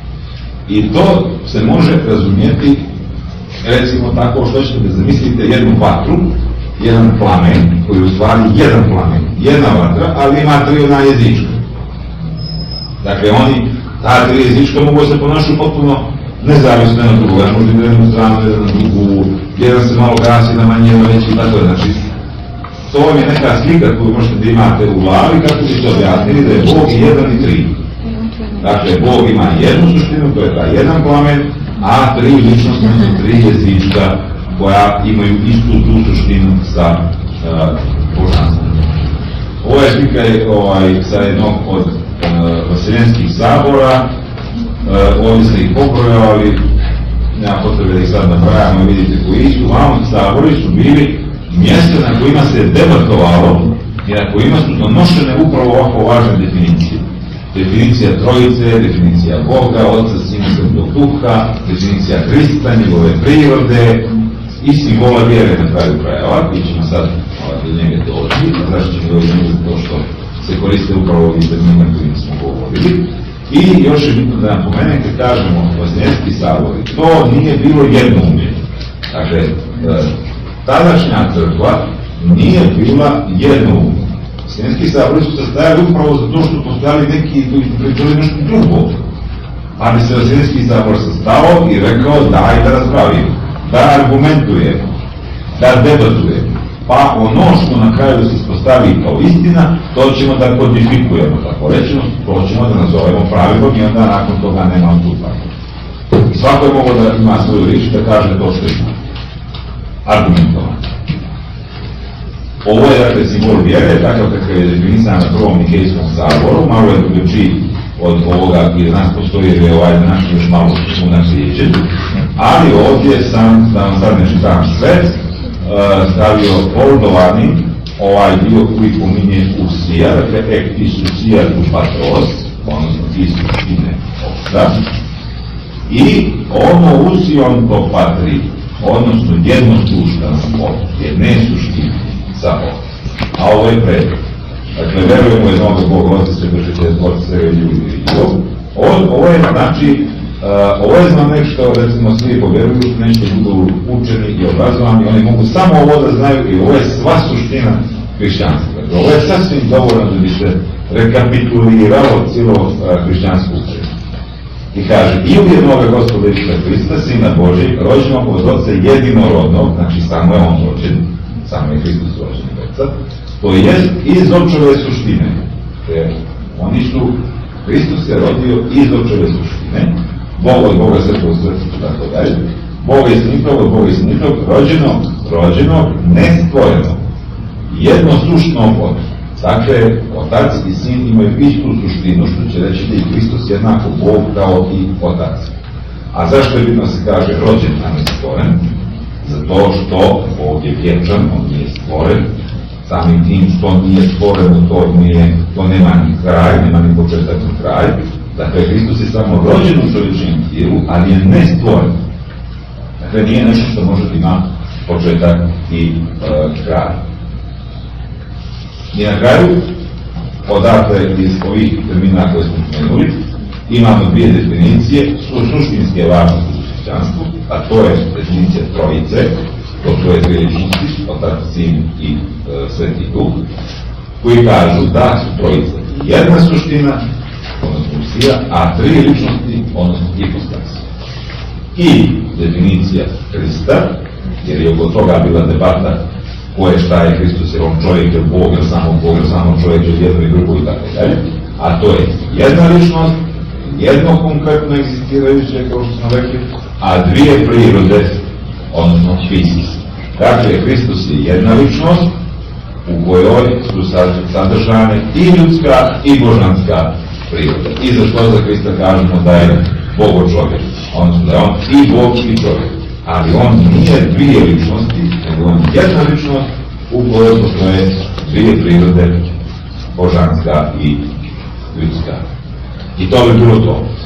I to se može razumjeti, recimo tako, što ćete da zamislite jednu vatru, jedan plamen, koji je u stvari jedan plamen, jedna vatra, ali ima 3 ona jezička. Dakle, ta 3 jezička mogu se ponašati potpuno nezavisno na drugu, možda na jednu stranu, jedan na drugu, jedan se malo gasi na manje, veći, tako je, znači, to vam je neka slika koju možete da imate u glavi, kako biste objasnili da je Bog 1 i 3. Dakle, Bog ima jednu suštinu, to je taj jedan plamen, a 3 ličnosti, odnosno 3 jezička koja imaju istu tu suštinu sa božanstvom. Ova je slika sa jednog od vaseljenskih sabora, ovdje se ih pobrojao, ali nema potrebe da ih sad napravimo i vidite koji su. Vamo sabori su bili mjesta na kojima se debatovalo i na kojima su donošene upravo ovako važne definicije. Definicija trojice, definicija Boga, Oca, Sina, Svetog Duha, definicija Hrista, njegove prirode i simbola vjere na kraju krajeva. Mi ćemo sad do njega doći, zašto ćemo doći to što se koriste upravo ovdje termina kojim smo govorili. I još je bitno da napomenem, kad kažemo vaseljenski sabori, to nije bilo jednoumlje. Dakle, tadašnja crkva nije bila jednoumlje. Vaseljenski sabori su sastajali upravo zato što postojali neki koji su pričali nešto drugo. Pa bi se Vaseljenski sabor sastao i rekao daj da raspravimo, da argumentujemo, da debatujemo. Pa ono što na kraju se ispostavi kao istina, to ćemo da kodifikujemo, tako rečeno, to ćemo da nazovemo pravilom i onda nakon toga nema odstupanja. I svako je mogao da ima svoju riječ da kaže to što ima. Argumentovano. Ovo je, dakle, simbol vjere, takav kakav je definisan na Prvom Nikejskom saboru, malo je drugačiji od ovoga gdje nas postoji, jer je naš još malo u nas riječi, ali ovdje sam, da vam sad ne čitam sve, stavio boldovani ovaj dio koji pominje usija, dakle ektis usija tu patros, odnosno iz suštine opšta, i ono usion to patri, odnosno jednosuštan od jedne suštine sa Bogom. A ovo je predlog. Dakle, verujemo jednoga Boga, Otca, Svega i ljudi i Bog. Ovo je, znači, ovo je znam nešto, recimo, svi poveruju, nešto budu učeni i obrazovani, oni mogu samo ovo da znaju i ovo je sva suština hrišćanstva. Ovo je sasvim dovoljno da bi se rekapituliralo cijelo hrišćansko učenje. I kaže, i u jednoga Gospoda Isusa Hrista, Sina Božijeg, rođenog od Otca jedinorodnog, znači samo je on rođen, samo je Hristos rođen od Otca, to je iz očeve suštine. Oni su, Hristos je rodio iz očeve suštine, Boga od Boga srca u srcu, tako dalje, Boga istinitog od Boga istinitog, rođenog, nestvoreno, jednosuštno od. Dakle, Otac i Sin imaju istu suštinu, što će reći da i Hristos jednako Bog kao i Otac. A zašto je bitno se kaže rođen, a ne stvoren? Zato što Bog je vječan, on nije stvoren, samim tim što nije stvoren, to nema ni kraj, nema ni početak ni kraj. Dakle, Hristos je samo rođen u čovječnom tijelu, ali je ne stvoren. Dakle, nije nešto što može da ima početak i kraj. I na kraju, odakle iz ovih termina koje smo spomenuli, imamo dvije definicije, suštinske važnosti u hrišćanstvu, a to je definicija trojice, to su tri ličnosti, Otac, Sin i Sveti Duh, koji kažu da su trojice jedna suština, odnosno usija, a tri ličnosti, odnosno hipostasi. I definicija Hrista, jer je oko toga bila debata ko je šta je Hristos, jer on čovjek je Bog, jer samo čovjek je jedno i drugo i tako dalje, a to je jedna ličnost, jedno konkretno egzistirajuće, kao što smo rekli, a dvije prirode, odnosno hristos. Dakle, Hristos je jedna ličnost u kojoj su sadržane i ljudska i božanska priroda. I zašto za Hrista kažemo da je Bogo čovjek, odnosno da je on i Bog i čovjek. Ali on nije dvije ličnosti, nego on jedna ličnost u kojoj postoje dvije prirode, božanska i ljudska. I to bi bilo to.